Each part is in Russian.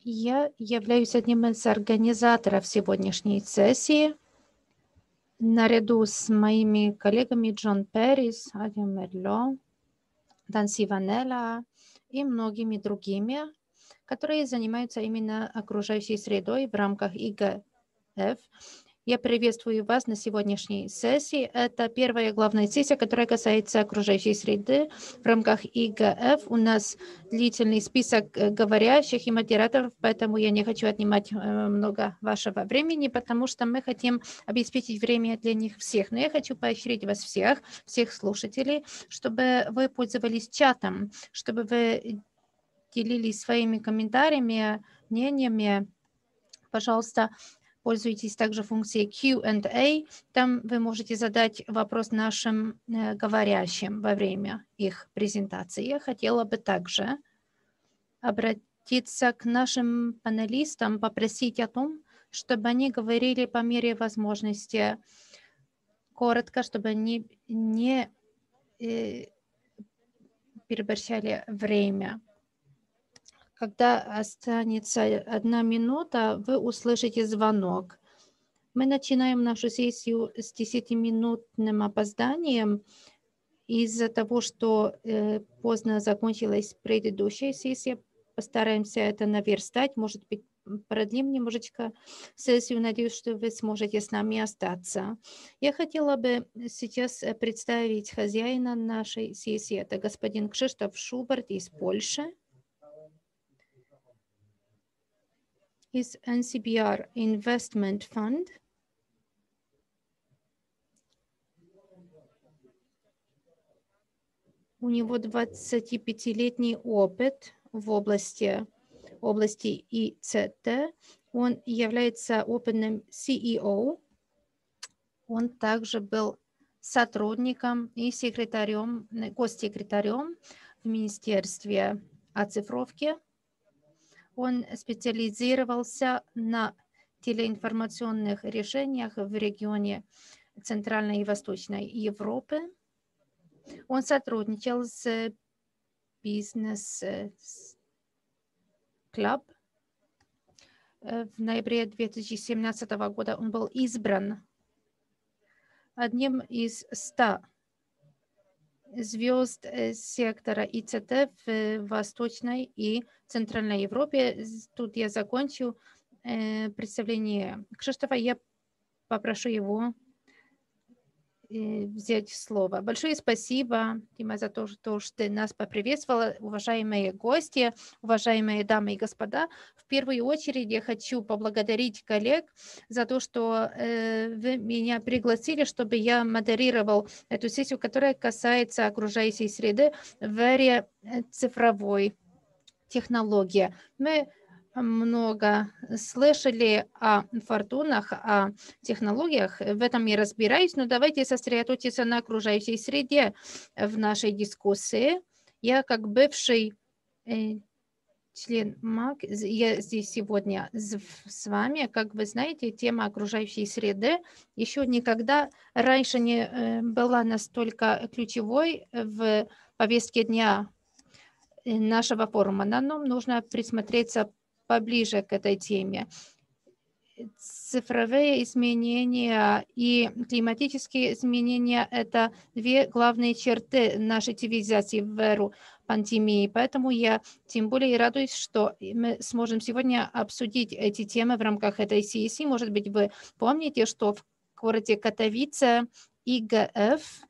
Я являюсь одним из организаторов сегодняшней сессии. Наряду с моими коллегами Джон Перрис, Адио Мерло, Данси Ванелла и многими другими, которые занимаются именно окружающей средой в рамках ИГФ. Я приветствую вас на сегодняшней сессии. Это первая главная сессия, которая касается окружающей среды в рамках ИГФ. У нас длительный список говорящих и модераторов, поэтому я не хочу отнимать много вашего времени, потому что мы хотим обеспечить время для них всех. Но я хочу поощрить вас всех слушателей, чтобы вы пользовались чатом, чтобы вы делились своими комментариями, мнениями. Пожалуйста, пользуйтесь также функцией Q&A. Там вы можете задать вопрос нашим говорящим во время их презентации. Я хотела бы также обратиться к нашим панелистам, попросить о том, чтобы они говорили по мере возможности коротко, чтобы они не переборщали время. Когда останется 1 минута, вы услышите звонок. Мы начинаем нашу сессию с 10-минутным опозданием из-за того, что поздно закончилась предыдущая сессия. Постараемся это наверстать. Может быть, продлим немножечко сессию. Надеюсь, что вы сможете с нами остаться. Я хотела бы сейчас представить хозяина нашей сессии. Это господин Кшиштоф Шубарт из Польши. Из NCBR Investment Fund. У него 25-летний опыт в области ИЦТ. Он является опытным CEO. Он также был сотрудником и госсекретарем в Министерстве оцифровки. Он специализировался на телеинформационных решениях в регионе Центральной и Восточной Европы. Он сотрудничал с Business Club. В ноябре 2017 года он был избран одним из 100 звезд сектора ИЦТ в Восточной и Центральной Европе. Тут я закончу представление Кшиштофа. Я попрошу его взять слово. Большое спасибо, Дима, за то, что ты нас поприветствовала. Уважаемые гости, уважаемые дамы и господа, в первую очередь я хочу поблагодарить коллег за то, что вы меня пригласили, чтобы я модерировал эту сессию, которая касается окружающей среды в эре цифровой технологии. Мы много слышали о фортунах, о технологиях. В этом я разбираюсь, но давайте сосредоточиться на окружающей среде в нашей дискуссии. Я как бывший член МАК, я здесь сегодня с вами. Как вы знаете, тема окружающей среды еще никогда раньше не была настолько ключевой в повестке дня нашего форума. Нам нужно присмотреться поближе к этой теме. Цифровые изменения и климатические изменения – это две главные черты нашей цивилизации в эру пандемии. Поэтому я тем более радуюсь, что мы сможем сегодня обсудить эти темы в рамках этой сессии. Может быть, вы помните, что в городе Катовице ИГФ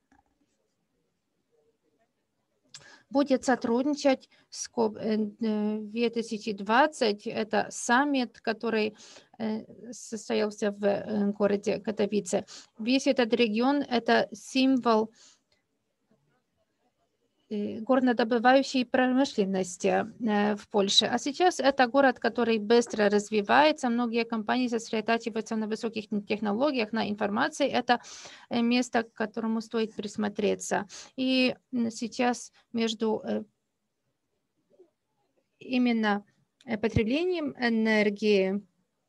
будет сотрудничать с COP2020. Это саммит, который состоялся в городе Катовице. Весь этот регион – это символ горнодобывающей промышленности в Польше. А сейчас это город, который быстро развивается. Многие компании сосредотачиваются на высоких технологиях, на информации. Это место, к которому стоит присмотреться. И сейчас между именно потреблением энергии,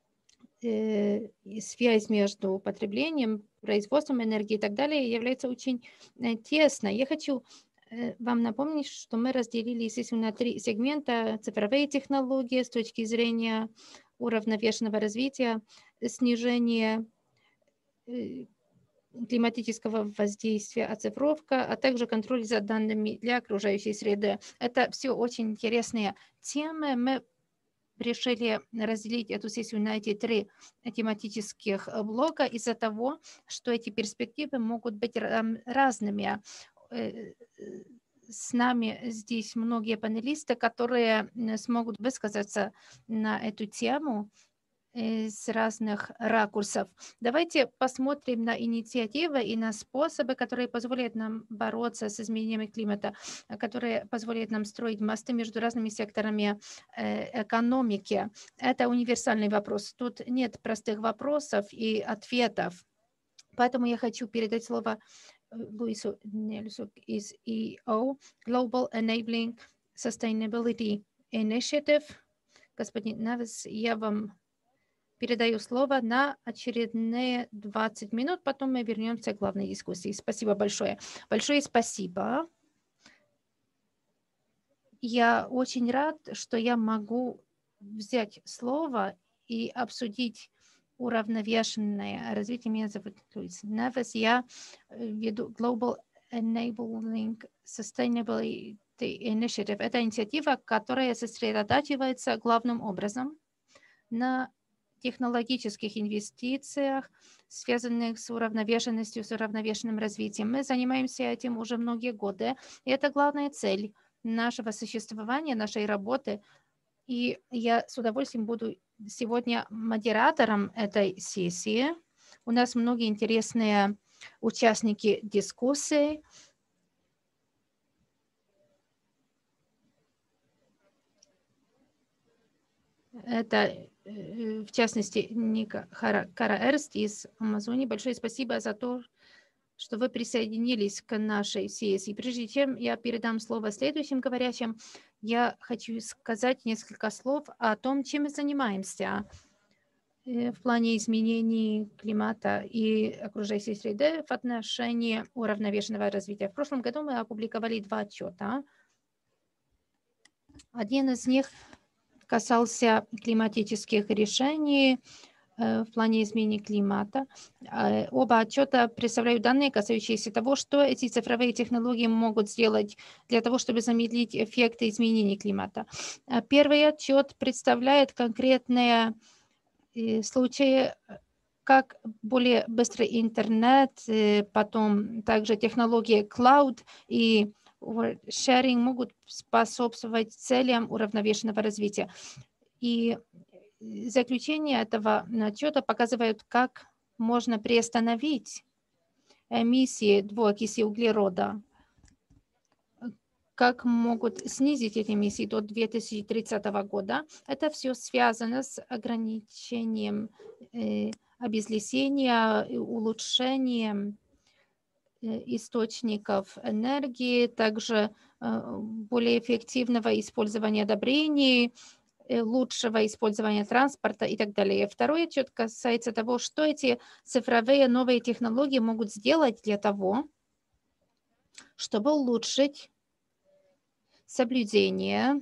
связь между потреблением, производством энергии и так далее является очень тесной. Я хочу вам напомнить, что мы разделили, естественно, на 3 сегмента: цифровые технологии с точки зрения уравновешенного развития, снижение климатического воздействия, оцифровка, а также контроль за данными для окружающей среды. Это все очень интересные темы. Мы решили разделить эту сессию на эти 3 тематических блока из-за того, что эти перспективы могут быть разными. С нами здесь многие панелисты, которые смогут высказаться на эту тему с разных ракурсов. Давайте посмотрим на инициативы и на способы, которые позволяют нам бороться с изменениями климата, которые позволяют нам строить мосты между разными секторами экономики. Это универсальный вопрос. Тут нет простых вопросов и ответов. Поэтому я хочу передать слово Луису Нельсу из EO, Global Enabling Sustainability Initiative. Господин Навес, я вам передаю слово на очередные 20 минут, потом мы вернемся к главной дискуссии. Спасибо большое. Большое спасибо. Я очень рад, что я могу взять слово и обсудить уравновешенное развитие. Меня зовут Луис Невес. Я веду Global Enabling Sustainability Initiative. Это инициатива, которая сосредотачивается главным образом на технологических инвестициях, связанных с уравновешенностью, с уравновешенным развитием. Мы занимаемся этим уже многие годы, и это главная цель нашего существования, нашей работы. И я с удовольствием буду сегодня модератором этой сессии. У нас многие интересные участники дискуссии. Это, в частности, Ника Кара-Эрст из Амазонии. Большое спасибо за то, что вы присоединились к нашей сессии. Прежде чем я передам слово следующим говорящим, я хочу сказать несколько слов о том, чем мы занимаемся в плане изменений климата и окружающей среды в отношении уравновешенного развития. В прошлом году мы опубликовали 2 отчета. Один из них касался климатических решений в плане изменения климата. Оба отчета представляют данные, касающиеся того, что эти цифровые технологии могут сделать для того, чтобы замедлить эффекты изменений климата. Первый отчет представляет конкретные случаи, как более быстрый интернет, потом также технологии cloud и sharing могут способствовать целям уравновешенного развития. И заключение этого отчета показывает, как можно приостановить эмиссии двуокиси углерода, как могут снизить эти эмиссии до 2030 года. Это все связано с ограничением обезлесения, улучшением источников энергии, также более эффективного использования удобрений, лучшего использования транспорта и так далее. Второй отчет касается того, что эти цифровые новые технологии могут сделать для того, чтобы улучшить соблюдение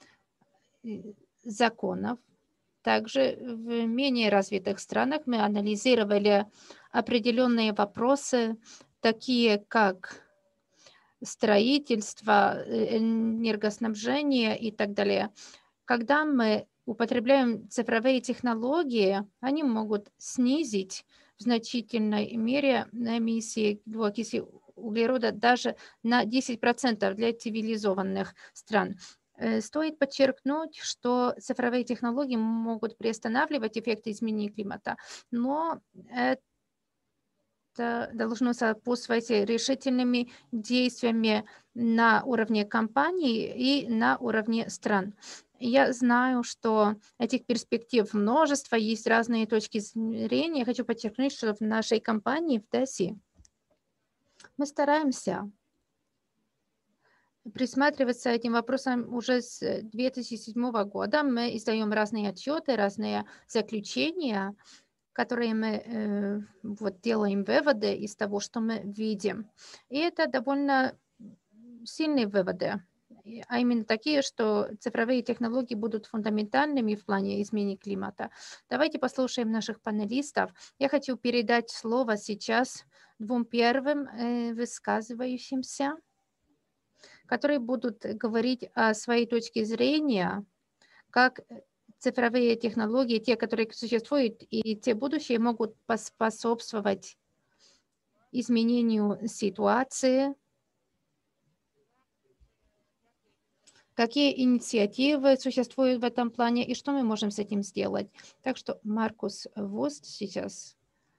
законов. Также в менее развитых странах мы анализировали определенные вопросы, такие как строительство, энергоснабжение и так далее. Когда мы употребляем цифровые технологии, они могут снизить в значительной мере эмиссии двуокиси углерода даже на 10% для цивилизованных стран. Стоит подчеркнуть, что цифровые технологии могут приостанавливать эффекты изменения климата, но это должно сопутствовать решительными действиями на уровне компаний и на уровне стран. Я знаю, что этих перспектив множество, есть разные точки зрения. Я хочу подчеркнуть, что в нашей компании, в ТЭСИ, мы стараемся присматриваться к этим вопросам уже с 2007 года. Мы издаем разные отчеты, разные заключения, которые мы делаем выводы из того, что мы видим. И это довольно сильные выводы, а именно такие, что цифровые технологии будут фундаментальными в плане изменения климата. Давайте послушаем наших панелистов. Я хочу передать слово сейчас двум первым высказывающимся, которые будут говорить о своей точке зрения, как цифровые технологии, те, которые существуют, и те будущие, могут поспособствовать изменению ситуации, какие инициативы существуют в этом плане и что мы можем с этим сделать. Так что Маркус Вуст сейчас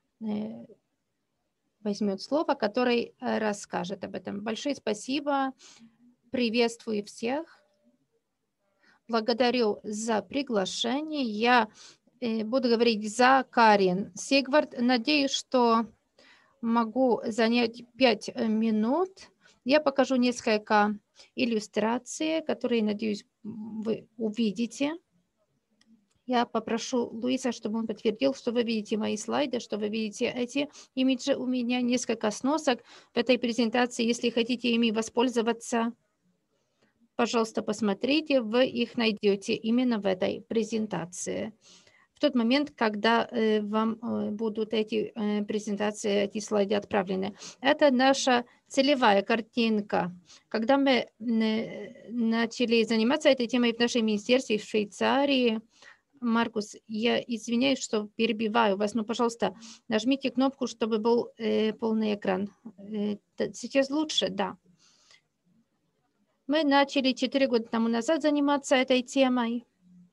возьмет слово, который расскажет об этом. Большое спасибо. Приветствую всех. Благодарю за приглашение. Я буду говорить за Карин Сигвард. Надеюсь, что могу занять 5 минут. Я покажу несколько иллюстраций, которые, надеюсь, вы увидите. Я попрошу Луиса, чтобы он подтвердил, что вы видите мои слайды, что вы видите эти имиджи. У меня несколько сносок в этой презентации. Если хотите ими воспользоваться, пожалуйста, посмотрите, вы их найдете именно в этой презентации. В тот момент, когда вам будут эти презентации, эти слайды отправлены. Это наша целевая картинка. Когда мы начали заниматься этой темой в нашем министерстве в Швейцарии, Маркус, я извиняюсь, что перебиваю вас, но, пожалуйста, нажмите кнопку, чтобы был полный экран. Сейчас лучше, да. Мы начали 4 года тому назад заниматься этой темой.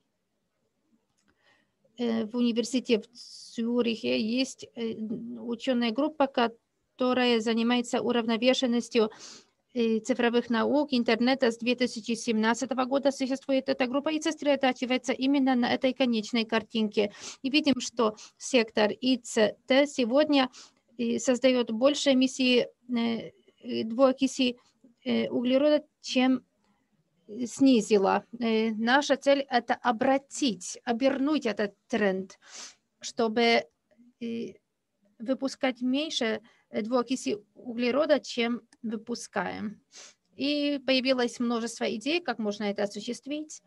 В университете в Цюрихе есть ученая группа, которая занимается уравновешенностью цифровых наук, интернета с 2017 года существует эта группа и сосредотачивается именно на этой конечной картинке. И видим, что сектор ИЦТ сегодня создает больше эмиссии двуокиси углерода, чем снизила. Наша цель – это обернуть этот тренд, чтобы выпускать меньше двуокиси углерода, чем выпускаем. И появилось множество идей, как можно это осуществить.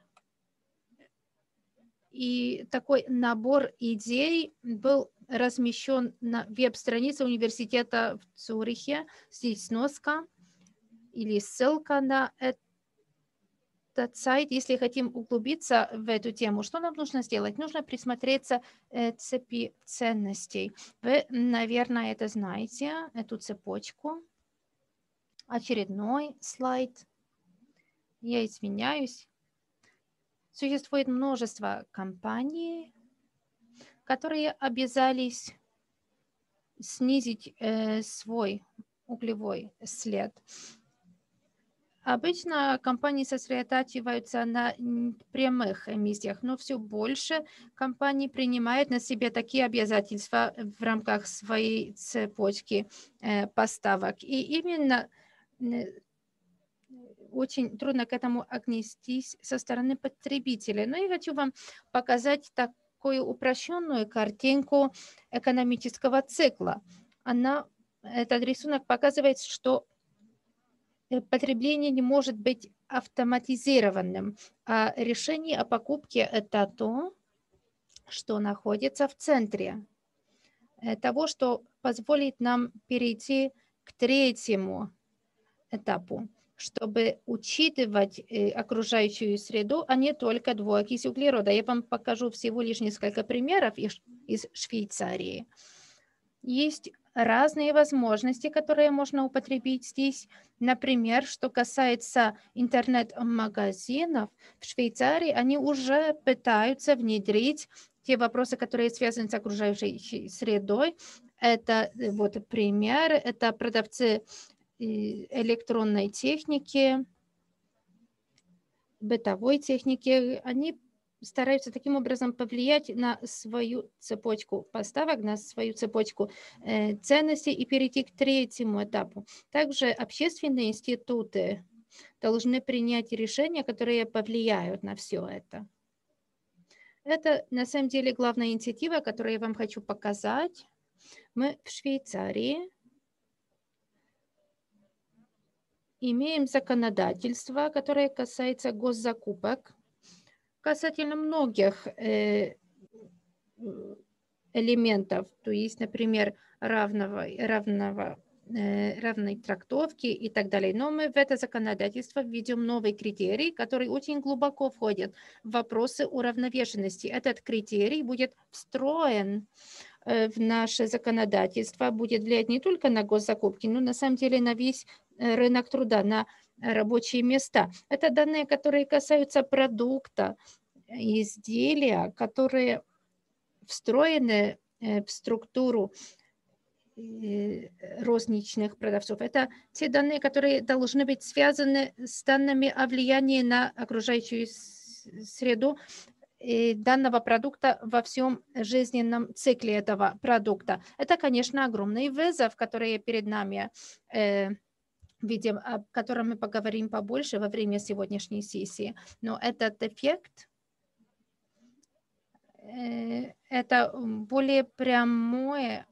И такой набор идей был размещен на веб-странице университета в Цюрихе. Здесь сноска или ссылка на этот сайт. Если хотим углубиться в эту тему, что нам нужно сделать? Нужно присмотреться цепи ценностей. Вы, наверное, это знаете, эту цепочку. Очередной слайд. Я извиняюсь. Существует множество компаний, которые обязались снизить свой углевой след. Обычно компании сосредотачиваются на прямых эмиссиях, но все больше компаний принимают на себя такие обязательства в рамках своей цепочки поставок. И именно очень трудно к этому отнестись со стороны потребителя. Но я хочу вам показать такую упрощенную картинку экономического цикла. Этот рисунок показывает, что потребление не может быть автоматизированным, а решение о покупке – это то, что находится в центре того, что позволит нам перейти к третьему этапу, чтобы учитывать окружающую среду, а не только двуокись углерода. Я вам покажу всего лишь несколько примеров из Швейцарии. Есть разные возможности, которые можно употребить здесь. Например, что касается интернет-магазинов, в Швейцарии они уже пытаются внедрить те вопросы, которые связаны с окружающей средой. Это вот пример, это продавцы электронной техники, бытовой техники. Они стараются таким образом повлиять на свою цепочку поставок, на свою цепочку ценностей и перейти к третьему этапу. Также общественные институты должны принять решения, которые повлияют на все это. Это на самом деле главная инициатива, которую я вам хочу показать. Мы в Швейцарии имеем законодательство, которое касается госзакупок, касательно многих элементов, то есть, например, равной трактовки и так далее. Но мы в это законодательство введем новый критерий, который очень глубоко входит в вопросы уравновешенности. Этот критерий будет встроен в наше законодательство, будет влиять не только на госзакупки, но на самом деле на весь рынок труда, на рабочие места. Это данные, которые касаются продукта, изделия, которые встроены в структуру розничных продавцов. Это те данные, которые должны быть связаны с данными о влиянии на окружающую среду данного продукта во всем жизненном цикле этого продукта. Это, конечно, огромный вызов, который перед нами видим, о котором мы поговорим побольше во время сегодняшней сессии. Но этот эффект это более прямое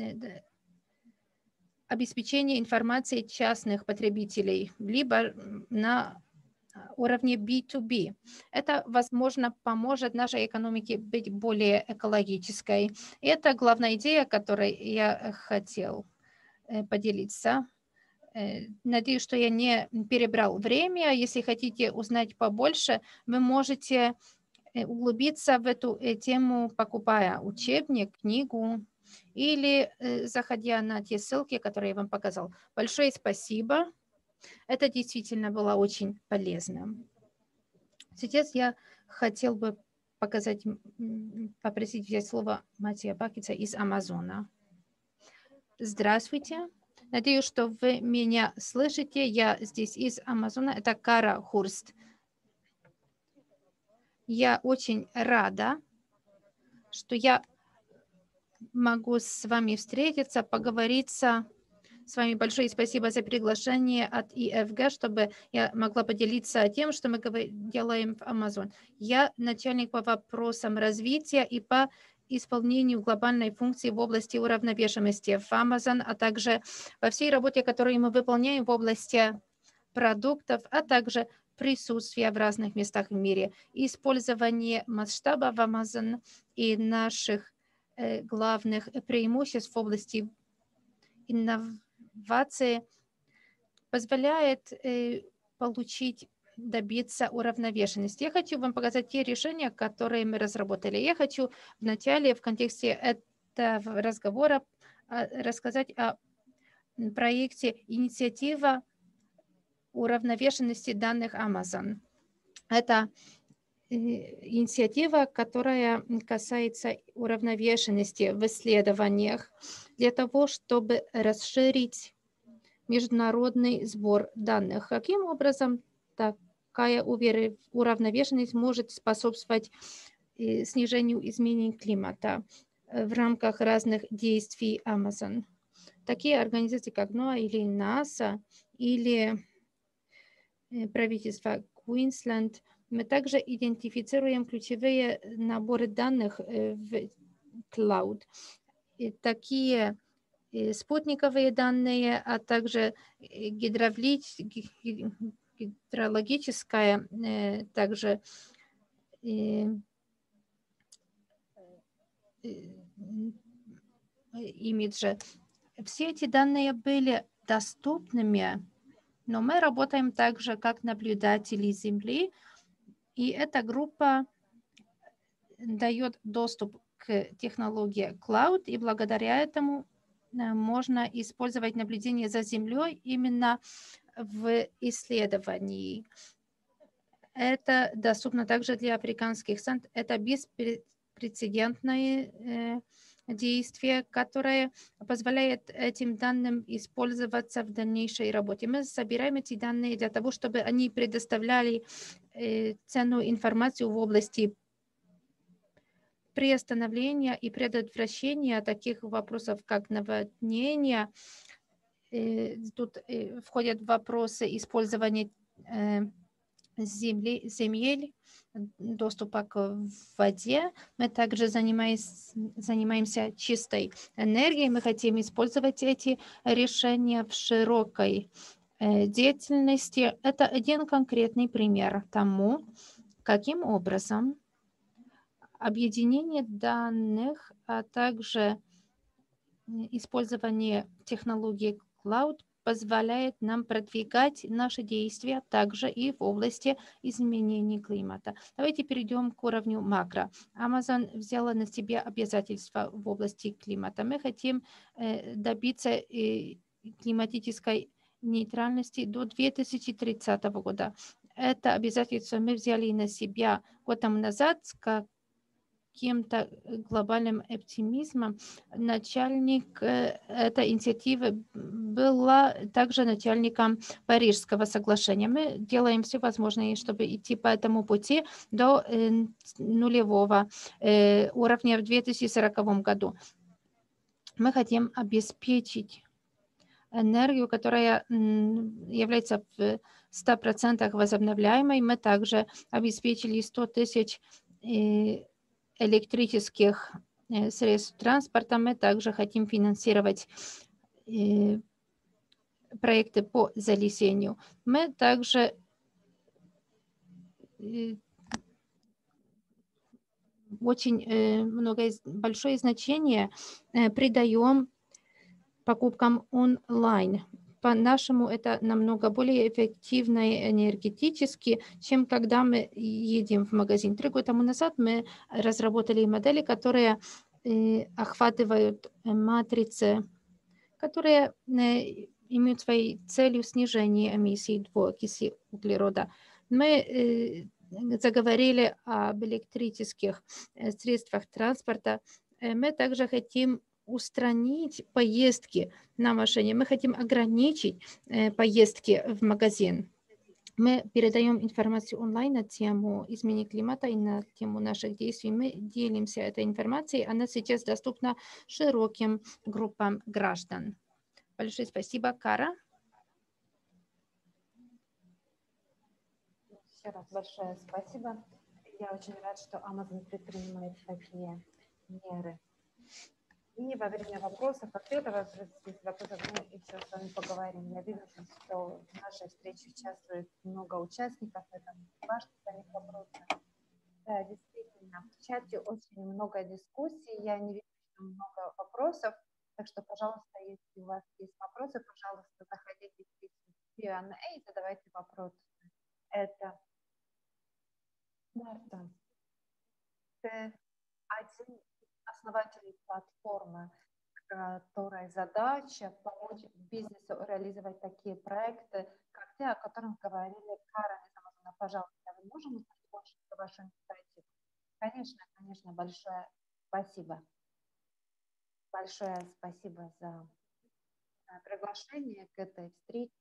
обеспечение информацией частных потребителей, либо на уровне B2B. Это, возможно, поможет нашей экономике быть более экологической. И это главная идея, которой я хотел поделиться. Надеюсь, что я не перебрал время. Если хотите узнать побольше, вы можете углубиться в эту тему, покупая учебник, книгу или заходя на те ссылки, которые я вам показал. Большое спасибо. Это действительно было очень полезно. Сейчас я хотел бы попросить взять слово Матия Бакица из Амазона. Здравствуйте. Надеюсь, что вы меня слышите. Я здесь из Амазона. Это Кара Хурст. Я очень рада, что я могу с вами встретиться, поговориться с вами. Большое спасибо за приглашение от ИФГ, чтобы я могла поделиться тем, что мы делаем в Amazon. Я начальник по вопросам развития и по исполнению глобальной функции в области уравновешенности в Amazon, а также во всей работе, которую мы выполняем в области продуктов, а также присутствия в разных местах в мире, использование масштаба в Amazon и наших главных преимуществ в области инновации позволяет добиться уравновешенности. Я хочу вам показать те решения, которые мы разработали. Я хочу вначале в контексте этого разговора рассказать о проекте «Инициатива уравновешенности данных Amazon». Это инициатива, которая касается уравновешенности в исследованиях для того, чтобы расширить международный сбор данных. Каким образом такая уравновешенность может способствовать снижению изменений климата в рамках разных действий Amazon? Такие организации, как НОАА или НАСА, или правительство Квинсленд, мы также идентифицируем ключевые наборы данных в клауд. Такие спутниковые данные, а также гидрологическая, также имиджи. Все эти данные были доступными, но мы работаем также как наблюдатели Земли, и эта группа дает доступ к технологии Cloud, и благодаря этому можно использовать наблюдение за Землей именно в исследовании. Это доступно также для африканских стран. Это беспрецедентное действие, которое позволяет этим данным использоваться в дальнейшей работе. Мы собираем эти данные для того, чтобы они предоставляли ценную информацию в области приостановления и предотвращения таких вопросов, как наводнения. Тут входят вопросы использования земель, доступа к воде. Мы также занимаемся чистой энергией. Мы хотим использовать эти решения в широкой деятельности. Это один конкретный пример тому, каким образом объединение данных, а также использование технологий Cloud позволяет нам продвигать наши действия также и в области изменений климата. Давайте перейдем к уровню макро. Amazon взяла на себя обязательства в области климата. Мы хотим добиться климатической нейтральности до 2030 года. Это обязательство мы взяли на себя год тому назад, как каким-то глобальным оптимизмом. Начальник этой инициативы была также начальником Парижского соглашения. Мы делаем все возможное, чтобы идти по этому пути до нулевого уровня в 2040 году. Мы хотим обеспечить энергию, которая является в 100% возобновляемой. Мы также обеспечили 100 тысяч электрических средств транспорта. Мы также хотим финансировать проекты по залесению. Мы также очень большое значение придаем покупкам онлайн. По-нашему, это намного более эффективно энергетически, чем когда мы едем в магазин. 3 года тому назад мы разработали модели, которые охватывают матрицы, которые имеют своей целью снижение эмиссий двуокиси углерода. Мы заговорили об электрических средствах транспорта. Мы также хотим устранить поездки на машине. Мы хотим ограничить поездки в магазин. Мы передаем информацию онлайн на тему изменения климата и на тему наших действий. Мы делимся этой информацией. Она сейчас доступна широким группам граждан. Большое спасибо, Кара. Еще раз большое спасибо. Я очень рад, что Amazon предпринимает такие меры. И во время вопросов-ответов, если вопросов, мы еще с вами поговорим. Я вижу, что в нашей встрече участвует много участников, это важно для них вопросы. Да, действительно, в чате очень много дискуссий, я не вижу много вопросов, так что, пожалуйста, если у вас есть вопросы, пожалуйста, заходите в Q&A и задавайте вопросы. Это Марта, ты один из основателей платформы, которой задача помочь бизнесу реализовать такие проекты, как те, о которых говорили Кара из Амазона. Пожалуйста, вы можете узнать больше про вашу инициативу? Конечно, большое спасибо. Большое спасибо за приглашение к этой встрече.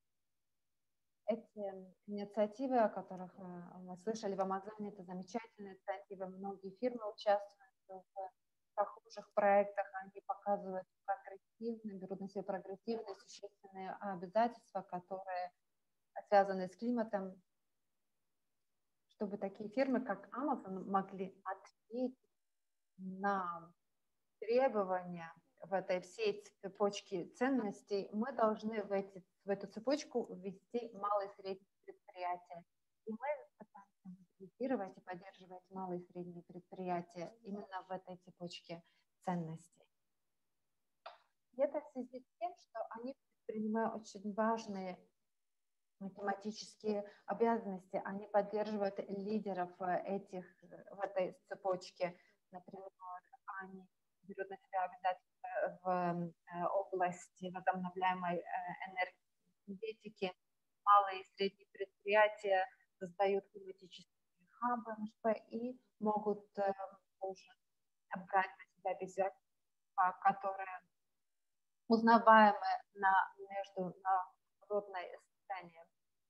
Эти инициативы, о которых мы слышали в Амазоне, это замечательные инициативы. Многие фирмы участвуют в похожих проектах, они показывают прогрессивные, берут на себя прогрессивные, существенные обязательства, которые связаны с климатом, чтобы такие фирмы, как Amazon, могли ответить на требования в этой всей цепочке ценностей. Мы должны в эту цепочку ввести малые и средние предприятия. И мы пытаемся мотивировать и поддерживать малые и средние предприятия именно в этой цепочке ценностей. И это в связи с тем, что они предпринимают очень важные математические обязанности, они поддерживают лидеров в этой цепочке. Например, они берут на себя обязательства в области возобновляемой энергетики. Малые и средние предприятия создают климатические хабы и могут уже брать на себя обязательства, которые узнаваемы на международной сцене.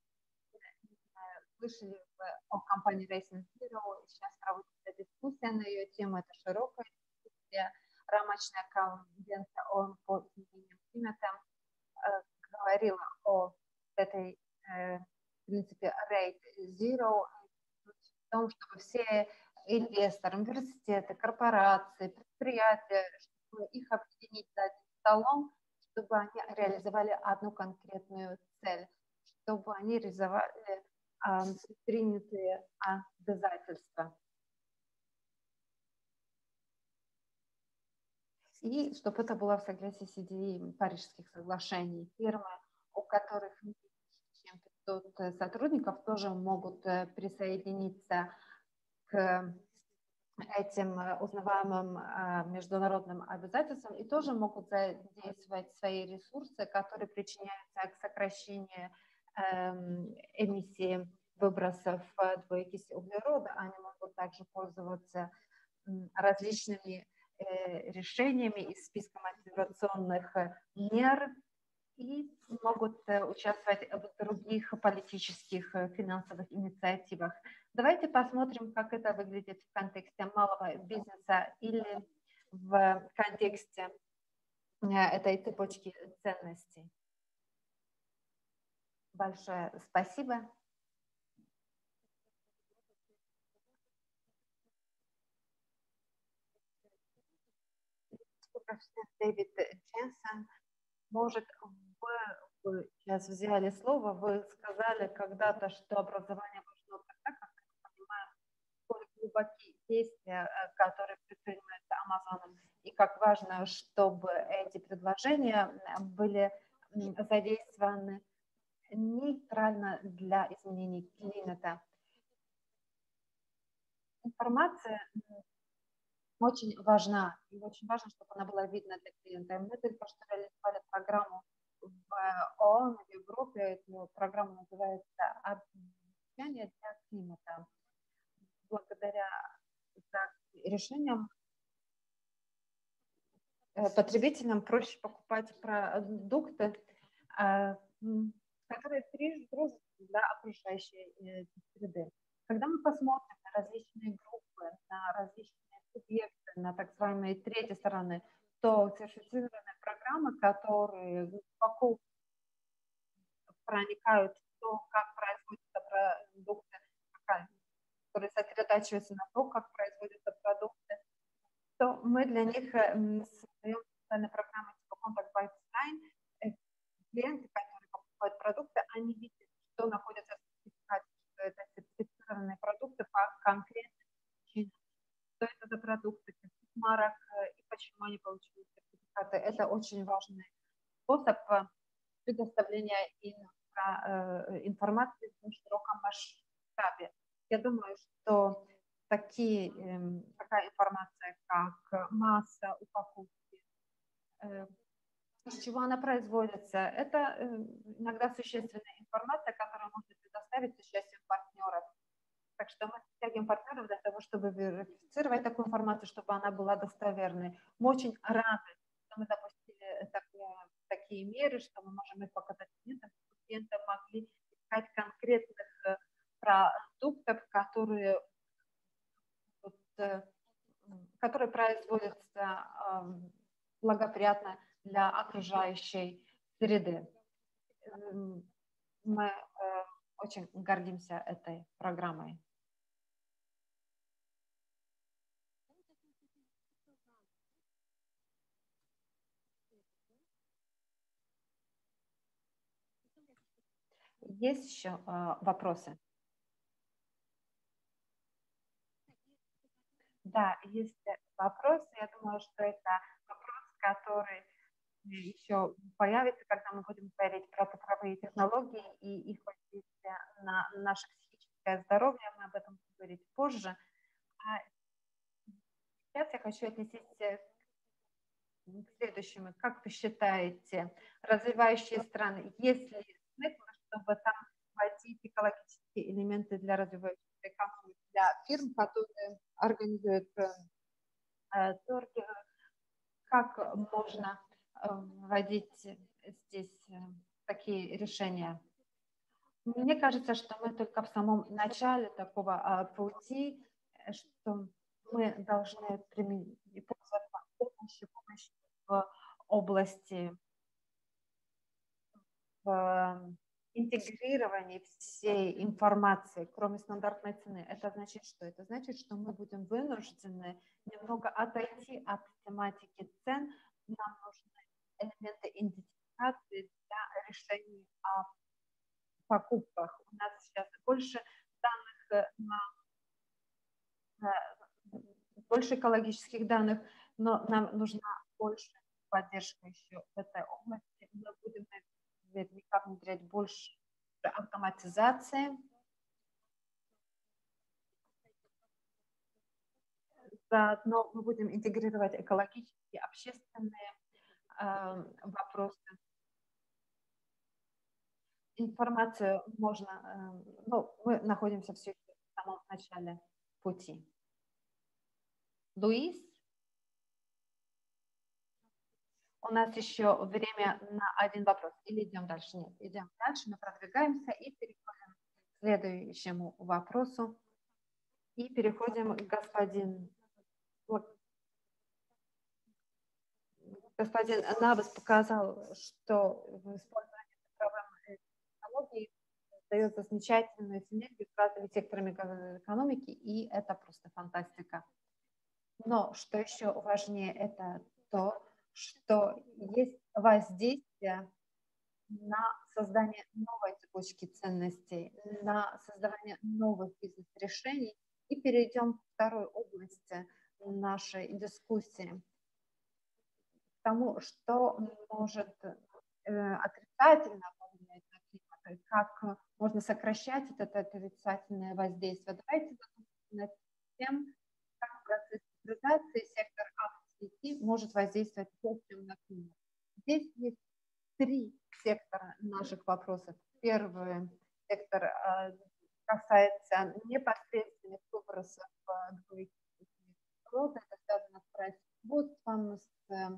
Слышали о компании Racing Zero, сейчас проводится дискуссия на ее тему, это широкая дискуссия, рамочная конвенция ООН по изменению климата говорила о этой принципе Rate Zero, в том, чтобы все инвесторы, университеты, корпорации, предприятия, чтобы их объединить за одним столом, чтобы они реализовали одну конкретную цель, чтобы они реализовали принятые обязательства. И чтобы это было в согласии с идеей Парижских соглашений. Фирмы, у которых меньше чем 500 сотрудников, тоже могут присоединиться к этим узнаваемым международным обязательствам и тоже могут задействовать свои ресурсы, которые причиняются к сокращению эмиссии выбросов двуокиси углерода. Они могут также пользоваться различными решениями из списка мотивационных мер и могут участвовать в других политических финансовых инициативах. Давайте посмотрим, как это выглядит в контексте малого бизнеса или в контексте этой цепочки ценностей. Большое спасибо. Дэвид Дженсон, может, вы сейчас взяли слово, вы сказали когда-то, что образование важно тогда, когда мы понимаем, сколь глубокие действия, которые предпринимаются Амазоном, и как важно, чтобы эти предложения были задействованы нейтрально для изменений климата. Информация очень важна, и очень важно, чтобы она была видна для клиента. Мы только что реализовали программу в ООН, в Европе. Эту программу называется «Обещание для климата». Благодаря решениям потребителям проще покупать продукты, которые дружат для окружающей среды. Когда мы посмотрим на различные группы, на различные субъекты, на так называемые третьи стороны, то сертифицированные программы, которые глубоко проникают в то, как производятся продукты, которые сосредотачиваются на том, как производятся продукты, то мы для них создаем специальные программы типа Contact by Design. Клиенты, которые покупают продукты, они видят, что находится в сертификате, что это сертифицированные продукты по конкретным причинам, что это за продукты, каких марок и почему они получили сертификаты. Это очень важный способ предоставления информации в широком масштабе. Я думаю, что такая информация, как масса упаковки, из чего она производится, это иногда существенная информация, которую можно предоставить с участием партнеров. Так что мы стягиваем партнеров для того, чтобы верифицировать такую информацию, чтобы она была достоверной. Мы очень рады, что мы допустили такие меры, что мы можем их показать клиентам, чтобы клиенты могли искать конкретных продуктов, которые производятся благоприятно для окружающей среды. Мы очень гордимся этой программой. Есть еще вопросы? Да, есть вопросы. Я думаю, что это вопрос, который еще появится, когда мы будем говорить про цифровые технологии и их воздействие на наше психическое здоровье. Мы об этом будем говорить позже. А сейчас я хочу отнестись к следующему. Как вы считаете, развивающие страны, есть ли смысл, чтобы там войти экологические элементы для развивающих экономик, для фирм, которые организуют торги? Как можно вводить здесь такие решения? Мне кажется, что мы только в самом начале такого пути, что мы должны пользоваться помощью в области интегрирования всей информации, кроме стандартной цены. Это значит что? Это значит, что мы будем вынуждены немного отойти от тематики цен. Нам нужны элементы идентификации для решений о покупках. У нас сейчас больше данных, больше экологических данных, но нам нужна больше поддержка еще в этой области. Мы будем наверняка внедрять больше автоматизации. Заодно мы будем интегрировать экологические, общественные вопросы. Информацию можно, мы находимся все еще в самом начале пути. Луис, у нас еще время на один вопрос. Или идем дальше? Нет, идем дальше, мы продвигаемся и переходим к следующему вопросу. И переходим к господин Навас показал, что в использовании цифровых технологий дается замечательную синергию с разными секторами экономики, и это просто фантастика. Но что еще важнее, это то, что есть воздействие на создание новой цепочки ценностей, на создавание новых бизнес-решений. И перейдем к второй области нашей дискуссии, к тому, что может отрицательно повлиять на климат, как можно сокращать это отрицательное воздействие. Давайте задумаемся над тем, как процесс цифровизации сектор IT может воздействовать общем на климат. Здесь есть 3 сектора наших вопросов. Первый сектор касается непосредственных выбросов двуокисных кислорода. Это связано с производством, с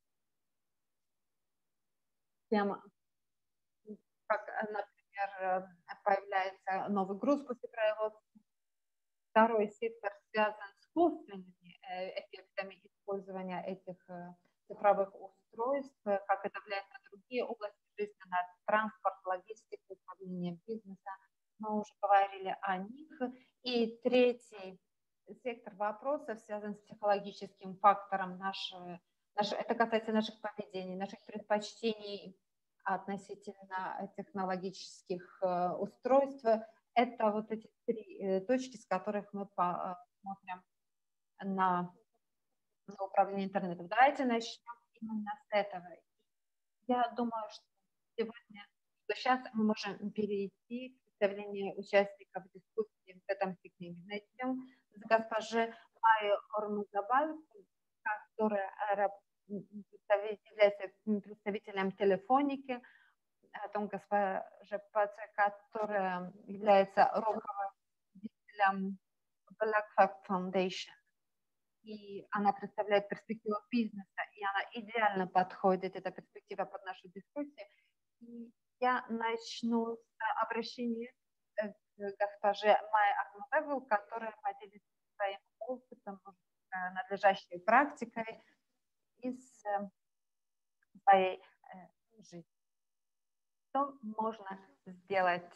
тем, как, например, появляется новый груз после производства. Второй сектор связан с косвенными эффектами использования этих цифровых устройств, как это влияет на другие области жизни, на транспорт, логистику, управление бизнеса. Мы уже говорили о них. И третий сектор вопросов связан с психологическим фактором это касается наших поведений, наших предпочтений относительно технологических устройств. Это вот эти 3 точки, с которых мы посмотрим на управление интернетом. Давайте начнем именно с этого. Я думаю, что сейчас мы можем перейти к представлению участников дискуссии в этом сегменте. Начнем с госпожи Майи Ормузабаль, которая является представителем Телефоники, потом госпожа Паце, которая является руководителем Black Fact Foundation. И она представляет перспективу бизнеса, и она идеально подходит, эта перспектива, под нашу дискуссию. И я начну с обращения к госпоже Майе Ахматовой, которая поделится своим опытом, надлежащей практикой из своей жизни. Что можно сделать?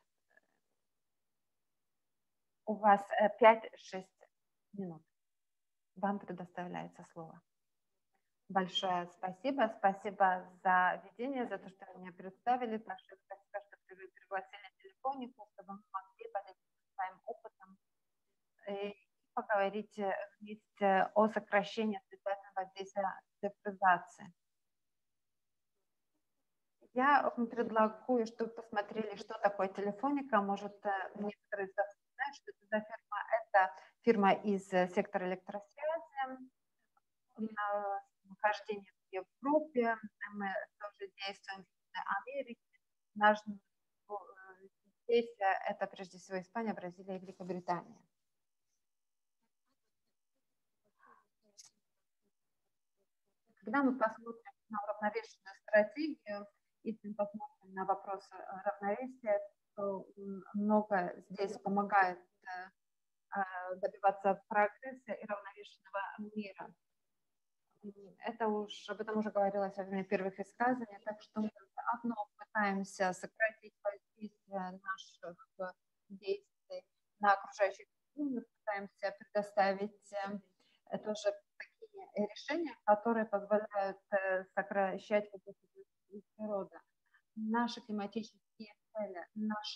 У вас 5-6 минут. Вам предоставляется слово. Большое спасибо. Спасибо за ведение, за то, что меня представили. Большое спасибо, что вы пригласили Телефонику, чтобы мы могли поделиться своим опытом и поговорить вместе о сокращении отрицательного воздействия цифровизации. Я предлагаю, чтобы посмотрели, что такое Телефоника. Может, некоторые из вас знают, что это за фирма. Это фирма из сектора электросвязи. Нахождение в Европе. Мы тоже действуем в Америке. Наш действие – это прежде всего Испания, Бразилия и Великобритания. Когда мы посмотрим на уравновешенную стратегию, если мы посмотрим на вопросы равновесия, то много здесь помогает добиваться прогресса и равновешенного мира. Об этом уже говорилось во время первых высказываний, так что мы заодно пытаемся сократить воздействие наших действий на окружающих, мы пытаемся предоставить тоже такие решения, которые позволяют сокращать углерода. Наши климатические цели,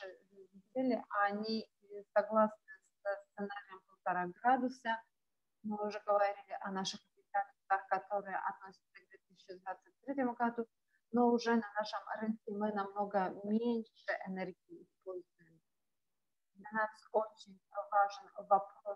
они согласны с сценарием 1,5 градуса. Мы уже говорили о наших обязательствах, которые относятся к 2023 году, но уже на нашем рынке мы намного меньше энергии используем. Для нас очень важен вопрос,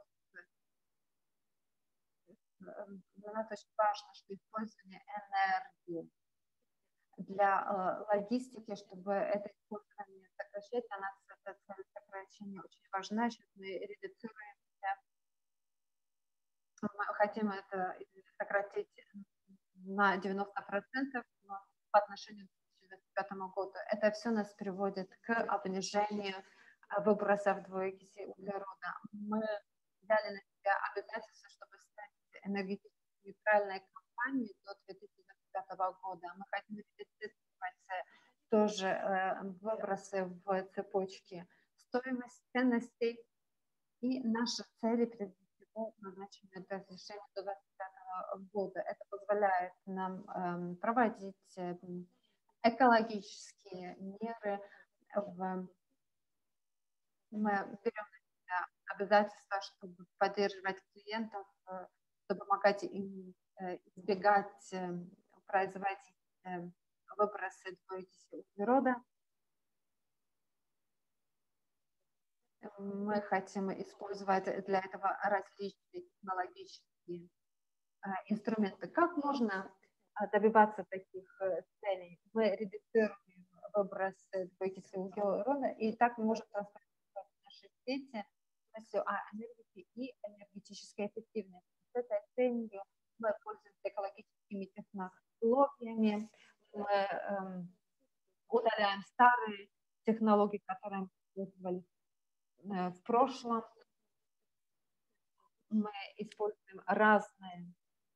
для нас очень важно, что использование энергии для логистики, чтобы это использование сокращать, для нас эта цель сокращения очень важна. Сейчас мы редуцируем, мы хотим это сократить на 90%, но по отношению к 2025 году. Это все нас приводит к обнижению выбросов двуокиси углерода. Мы взяли на себя обязательство, чтобы стать энергетически нейтральной компанией до 2025 года. Мы хотим редуцировать тоже выбросы в цепочке стоимость ценностей и наши цели прежде всего назначены для решения до 2025 года. Это позволяет нам проводить экологические меры. Мы берем на себя обязательства, чтобы поддерживать клиентов, чтобы помогать им избегать производить выбросы двуокиси углерода. Мы хотим использовать для этого различные технологические инструменты. Как можно добиваться таких целей? Мы редуцируем выбросы двуокиси углерода, и так мы можем трансформировать наши сети о энергии и энергетической эффективности. С этой целью мы пользуемся экологическими технологиями, мы удаляем старые технологии, которые мы использовали в прошлом. Мы используем разные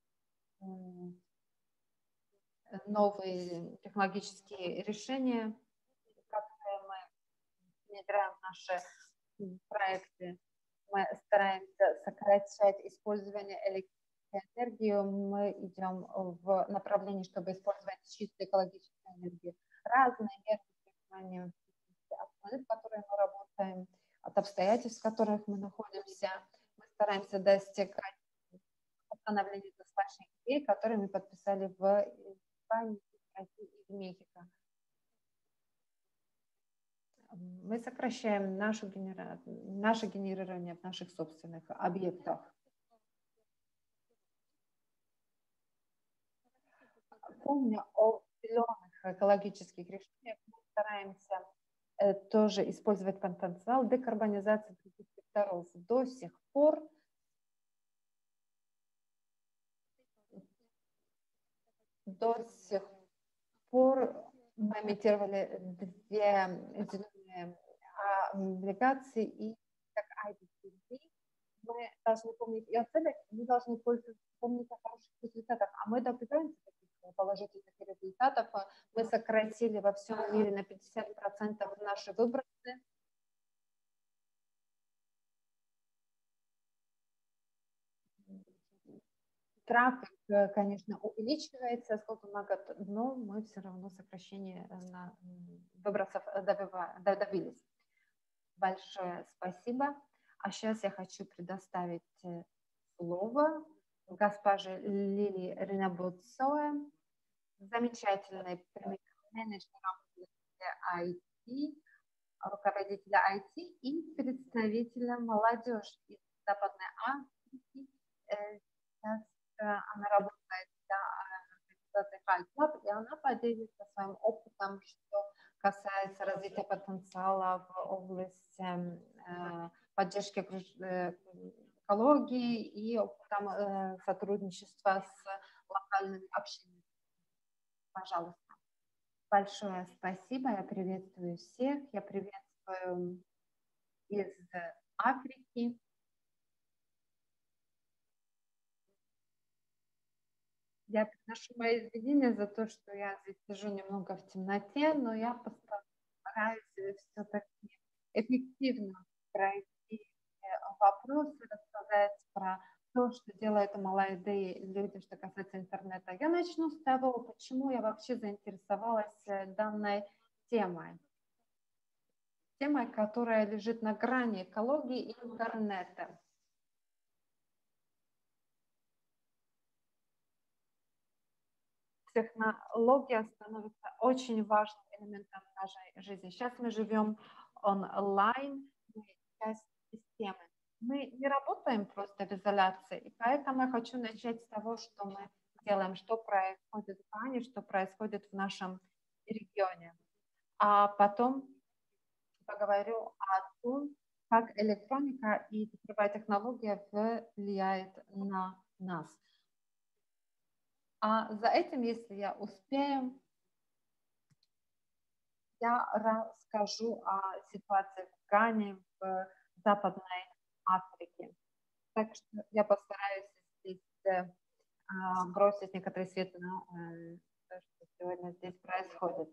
новые технологические решения, которые мы внедряем в наши проекты. Мы стараемся сокращать использование электрической энергии. Мы идем в направлении, чтобы использовать чистую экологическую энергию. Разные методы, в которых мы работаем, от обстоятельств, в которых мы находимся. Мы стараемся достигать постановления достаточных идей, которые мы подписали в Испании, России и в Мехико. Мы сокращаем наше генерирование в наших собственных объектах. Помня о зеленых экологических решениях, мы стараемся тоже использовать потенциал декарбонизации других секторов. До сих пор мы эмитировали 2 зеленые облигации и как IDCD. Мы должны помнить и о целях, мы должны помнить о хороших результатах, а мы добиваемся таких положительных результатов. Мы сократили во всем мире на 50% наши выбросы. Трафик, конечно, увеличивается сколько много, но мы все равно сокращение выбросов добились. Большое спасибо. А сейчас я хочу предоставить слово госпоже Лилии Ринабуцоэ, замечательной менеджером IT, руководителя IT и представителя молодежи из Западной Африки. Сейчас она работает для High Club, и она поделится своим опытом, что касается развития потенциала в области поддержки экологии и опытом сотрудничества с локальными общинами. Пожалуйста. Большое спасибо. Я приветствую всех. Я приветствую из Африки. Я приношу мои извинения за то, что я здесь сижу немного в темноте, но я постараюсь все-таки эффективно пройти вопросы, рассказать про то, что делают молодые люди, что касается интернета. Я начну с того, почему я вообще заинтересовалась данной темой. Темой, которая лежит на грани экологии и интернета. Технология становится очень важным элементом нашей жизни. Сейчас мы живем онлайн, мы часть системы. Мы не работаем просто в изоляции, и поэтому я хочу начать с того, что мы делаем, что происходит в Гане, что происходит в нашем регионе. А потом поговорю о том, как электроника и цифровая технология влияет на нас. А за этим, если я успею, я расскажу о ситуации в Гане, в Западной Африке. Так что я постараюсь здесь бросить некоторый свет на то, что сегодня здесь происходит.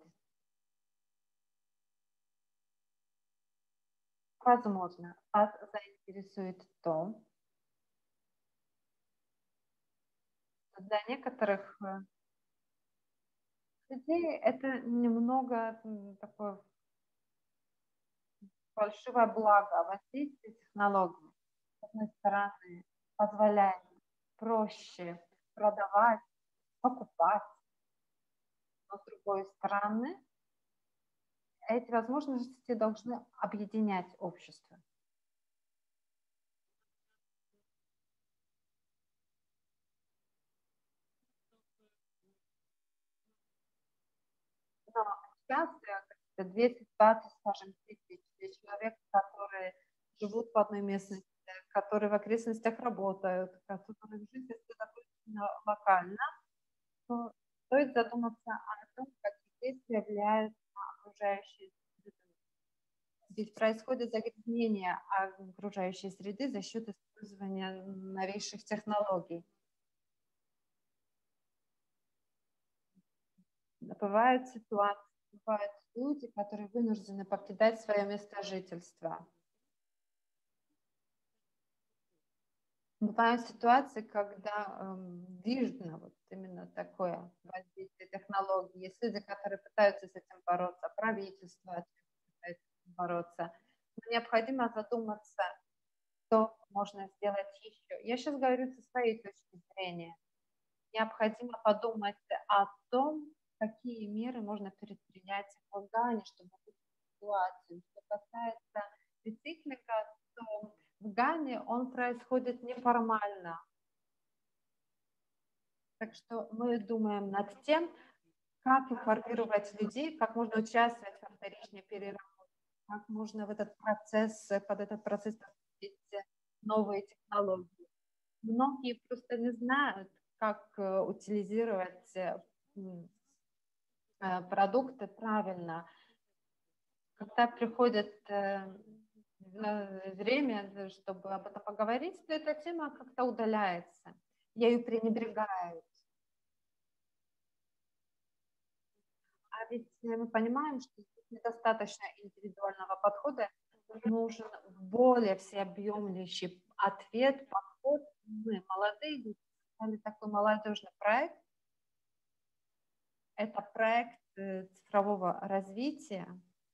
Возможно, вас заинтересует то, что для некоторых людей это немного такое большое благо, воздействие технологий. С одной стороны, позволяет проще продавать, покупать, но с другой стороны, эти возможности должны объединять общество. Но сейчас 220, скажем, тысяч человек, которые живут в одной местности, которые в окрестностях работают, которые в жизни достаточно локально, то стоит задуматься о том, какие действия влияют на окружающие среду. Ведь происходит загрязнение окружающей среды за счет использования новейших технологий. Бывают ситуации, бывают люди, которые вынуждены покидать свое место жительства. Бывают ситуации, когда видно вот именно такое воздействие технологий. Есть люди, которые пытаются с этим бороться, правительство пытается с этим бороться. Но необходимо задуматься, что можно сделать еще. Я сейчас говорю со своей точки зрения. Необходимо подумать о том, какие меры можно предпринять в Гане, чтобы улучшить ситуацию. Что касается рециклинга, то в Гане он происходит неформально. Так что мы думаем над тем, как информировать людей, как можно участвовать во вторичной переработке, как можно в этот процесс, под этот процесс подключить новые технологии. Многие просто не знают, как утилизировать продукты правильно. Когда приходит время, чтобы об этом поговорить, то эта тема как-то удаляется. Ею пренебрегают. А ведь мы понимаем, что здесь недостаточно индивидуального подхода, нужен более всеобъемлющий ответ, подход. Мы, молодые люди, создали такой молодежный проект. Это проект цифрового развития.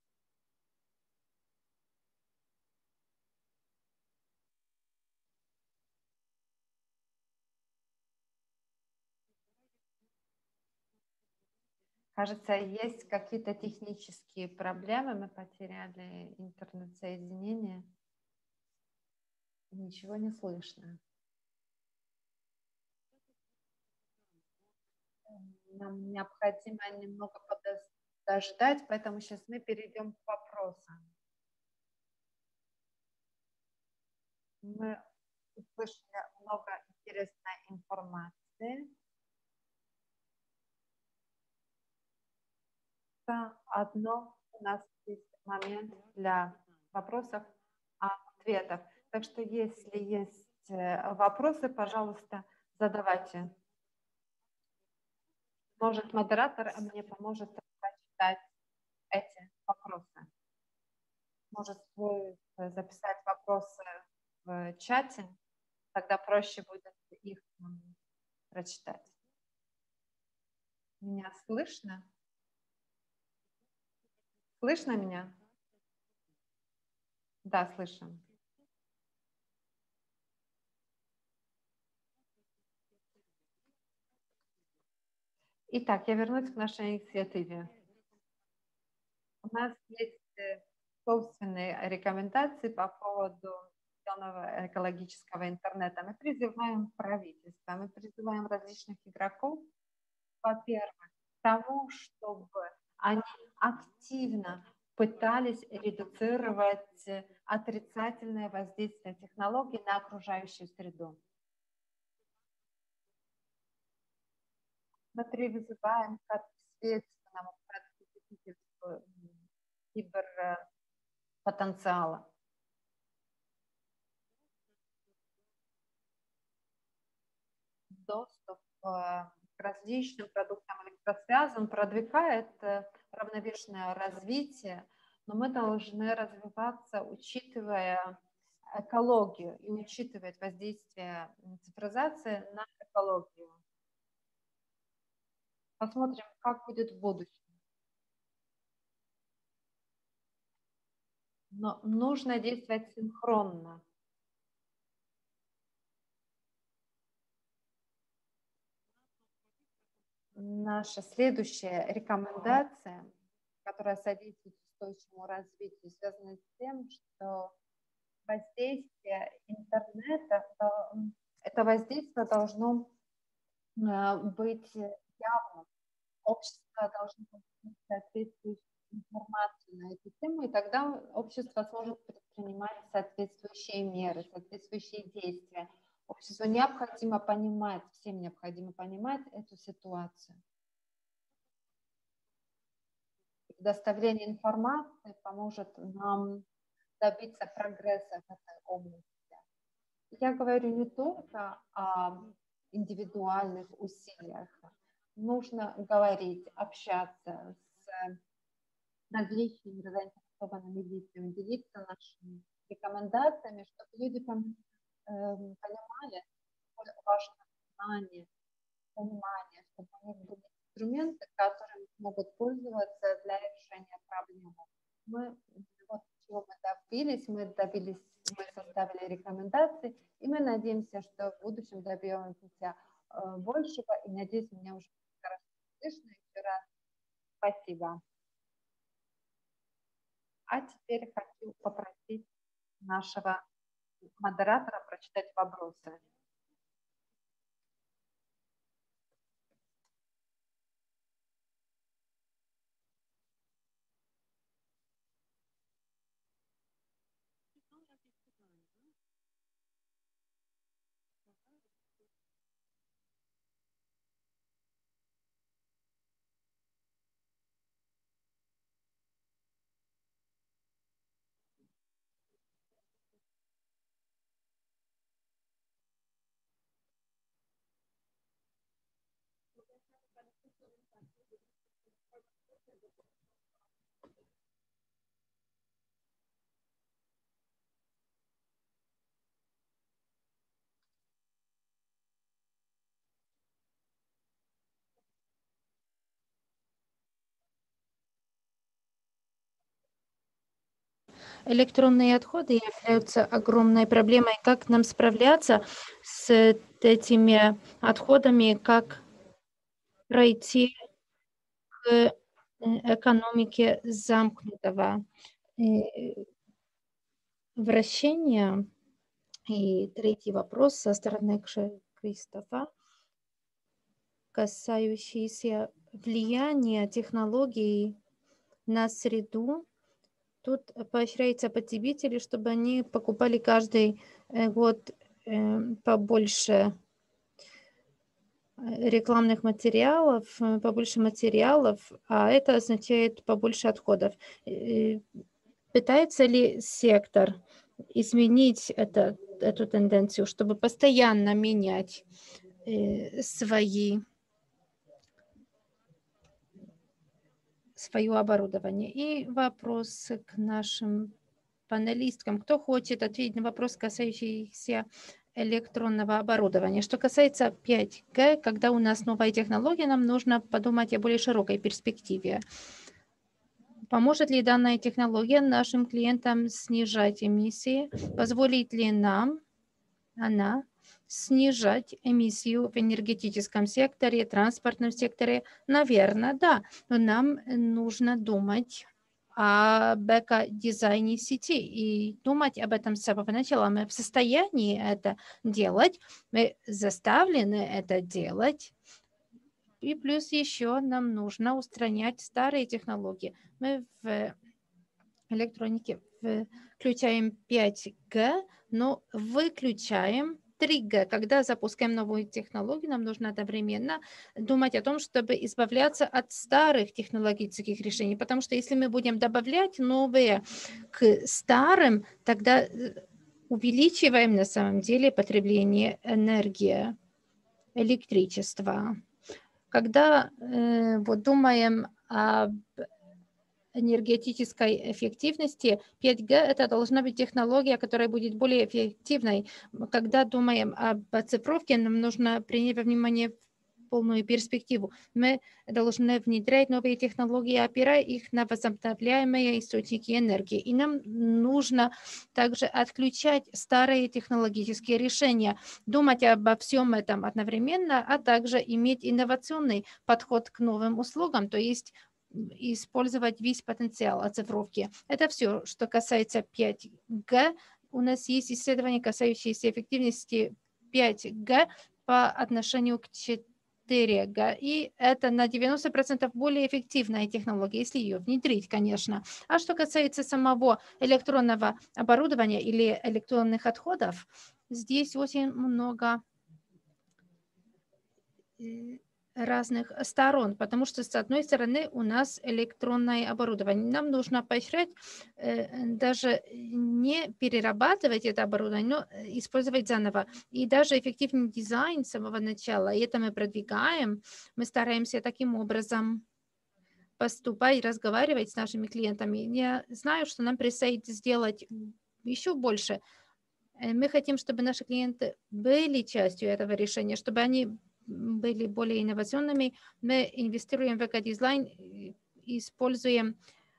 Кажется, есть какие-то технические проблемы. Мы потеряли интернет-соединение. Ничего не слышно. Нам необходимо немного подождать, поэтому сейчас мы перейдем к вопросам. Мы услышали много интересной информации. Одно у нас есть момент для вопросов, ответов. Так что если есть вопросы, пожалуйста, задавайте. Может, модератор мне поможет прочитать эти вопросы. Может, вы записать вопросы в чате. Тогда проще будет их прочитать. Меня слышно? Слышно меня? Да, слышим. Итак, я вернусь к нашей инициативе. У нас есть собственные рекомендации по поводу зеленого экологического интернета. Мы призываем правительство, мы призываем различных игроков, во-первых, к тому, чтобы они активно пытались редуцировать отрицательное воздействие технологий на окружающую среду. Мы призываем к ответственному потребительству киберпотенциала. Доступ к различным продуктам электросвязи, он продвигает равновешенное развитие, но мы должны развиваться, учитывая экологию и учитывать воздействие цифровизации на экологию. Посмотрим, как будет в будущем. Но нужно действовать синхронно. Наша следующая рекомендация, которая содействует устойчивому развитию, связана с тем, что воздействие интернета, это воздействие должно быть явным. Общество должно получить соответствующую информацию на эту тему, и тогда общество сможет предпринимать соответствующие меры, соответствующие действия. Обществу необходимо понимать, всем необходимо понимать эту ситуацию. Предоставление информации поможет нам добиться прогресса в этой области. Я говорю не только о индивидуальных усилиях. Нужно говорить, общаться с различными заинтересованными лицами, делиться нашими рекомендациями, чтобы люди понимали, сколько важно знание, понимание, чтобы у них были инструменты, которыми могут пользоваться для решения проблемы. Вот чего мы составили рекомендации, и мы надеемся, что в будущем добьемся большего, и надеюсь, меня уже хорошо слышно. Еще раз спасибо. А теперь хочу попросить нашего модератора прочитать вопросы. Электронные отходы являются огромной проблемой. Как нам справляться с этими отходами, как пройти к экономике замкнутого вращения? И третий вопрос со стороны Кристофа, касающийся влияния технологий на среду. Тут поощряется потребители, чтобы они покупали каждый год побольше рекламных материалов, побольше материалов, а это означает побольше отходов. Пытается ли сектор изменить эту тенденцию, чтобы постоянно менять свое оборудование? И вопрос к нашим панелисткам. Кто хочет ответить на вопрос, касающийся электронного оборудования. Что касается 5G, когда у нас новая технология, нам нужно подумать о более широкой перспективе. Поможет ли данная технология нашим клиентам снижать эмиссии? Позволит ли она снижать эмиссию в энергетическом секторе, транспортном секторе? Наверное, да. Но нам нужно думать об эко-дизайне сети и думать об этом с самого начала. Мы в состоянии это делать, мы заставлены это делать. И плюс еще нам нужно устранять старые технологии. Мы в электронике включаем 5G, но выключаем 3G. Когда запускаем новую технологию, нам нужно одновременно думать о том, чтобы избавляться от старых технологических решений, потому что если мы будем добавлять новые к старым, тогда увеличиваем на самом деле потребление энергии, электричества. Когда думаем об энергетической эффективности, 5G это должна быть технология, которая будет более эффективной. Когда думаем об оцифровке, нам нужно принять во внимание полную перспективу. Мы должны внедрять новые технологии, опирая их на возобновляемые источники энергии. И нам нужно также отключать старые технологические решения, думать обо всем этом одновременно, а также иметь инновационный подход к новым услугам, то есть использовать весь потенциал оцифровки. Это все, что касается 5G. У нас есть исследования, касающиеся эффективности 5G по отношению к 4G. И это на 90% более эффективная технология, если ее внедрить, конечно. А что касается самого электронного оборудования или электронных отходов, здесь очень много разных сторон, потому что, с одной стороны, у нас электронное оборудование. Нам нужно поощрять, даже не перерабатывать это оборудование, но использовать заново. И даже эффективный дизайн с самого начала, и это мы продвигаем, мы стараемся таким образом поступать, разговаривать с нашими клиентами. Я знаю, что нам предстоит сделать еще больше. Мы хотим, чтобы наши клиенты были частью этого решения, чтобы они были более инновационными. Мы инвестируем в эко-дизайн, используем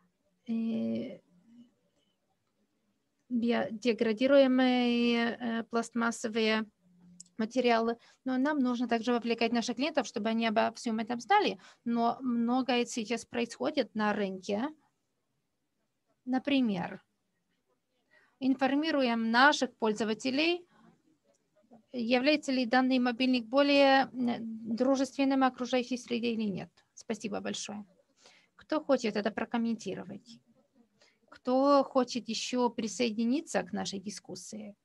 биодеградируемые пластмассовые материалы, но нам нужно также вовлекать наших клиентов, чтобы они обо всем этом знали. Но многое сейчас происходит на рынке. Например, информируем наших пользователей, является ли данный мобильник более дружественным окружающей среде или нет. Спасибо большое. Кто хочет это прокомментировать? Кто хочет еще присоединиться к нашей дискуссии?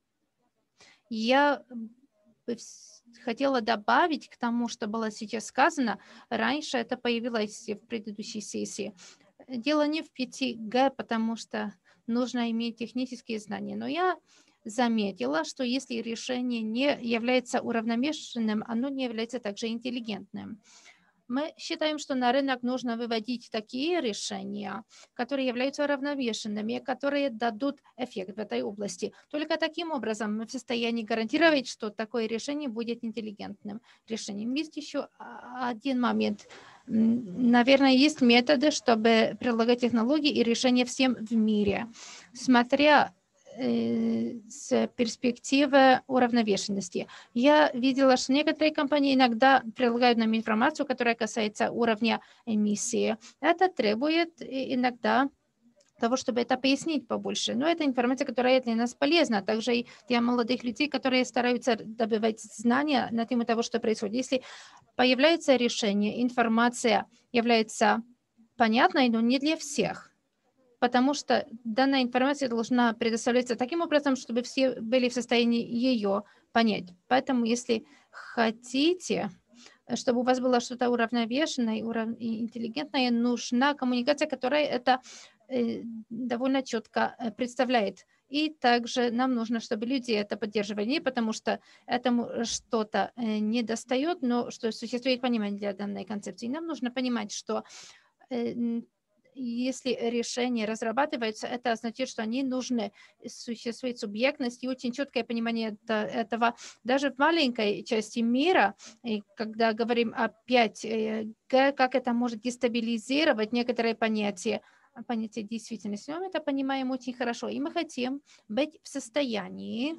Я хотела добавить к тому, что было сейчас сказано. Раньше это появилось в предыдущей сессии. Дело не в 5G, потому что нужно иметь технические знания. Но я заметила, что если решение не является уравновешенным, оно не является также интеллигентным. Мы считаем, что на рынок нужно выводить такие решения, которые являются уравновешенными, которые дадут эффект в этой области. Только таким образом мы в состоянии гарантировать, что такое решение будет интеллигентным решением. Есть еще один момент. Наверное, есть методы, чтобы прилагать технологии и решения всем в мире. Смотря с перспективы уравновешенности. Я видела, что некоторые компании иногда прилагают нам информацию, которая касается уровня эмиссии. Это требует иногда того, чтобы это пояснить побольше. Но это информация, которая для нас полезна. Также и для молодых людей, которые стараются добывать знания на тему того, что происходит. Если появляется решение, информация является понятной, но не для всех, потому что данная информация должна предоставляться таким образом, чтобы все были в состоянии ее понять. Поэтому, если хотите, чтобы у вас было что-то уравновешенное и интеллигентное, нужна коммуникация, которая это довольно четко представляет. И также нам нужно, чтобы люди это поддерживали, не потому что этому что-то не достает, но что существует понимание для данной концепции. Нам нужно понимать, что если решения разрабатываются, это означает, что они нужны. Существует субъектность и очень четкое понимание этого даже в маленькой части мира. И когда говорим о 5G, как это может дестабилизировать некоторые понятия действительности. Мы это понимаем очень хорошо. И мы хотим быть в состоянии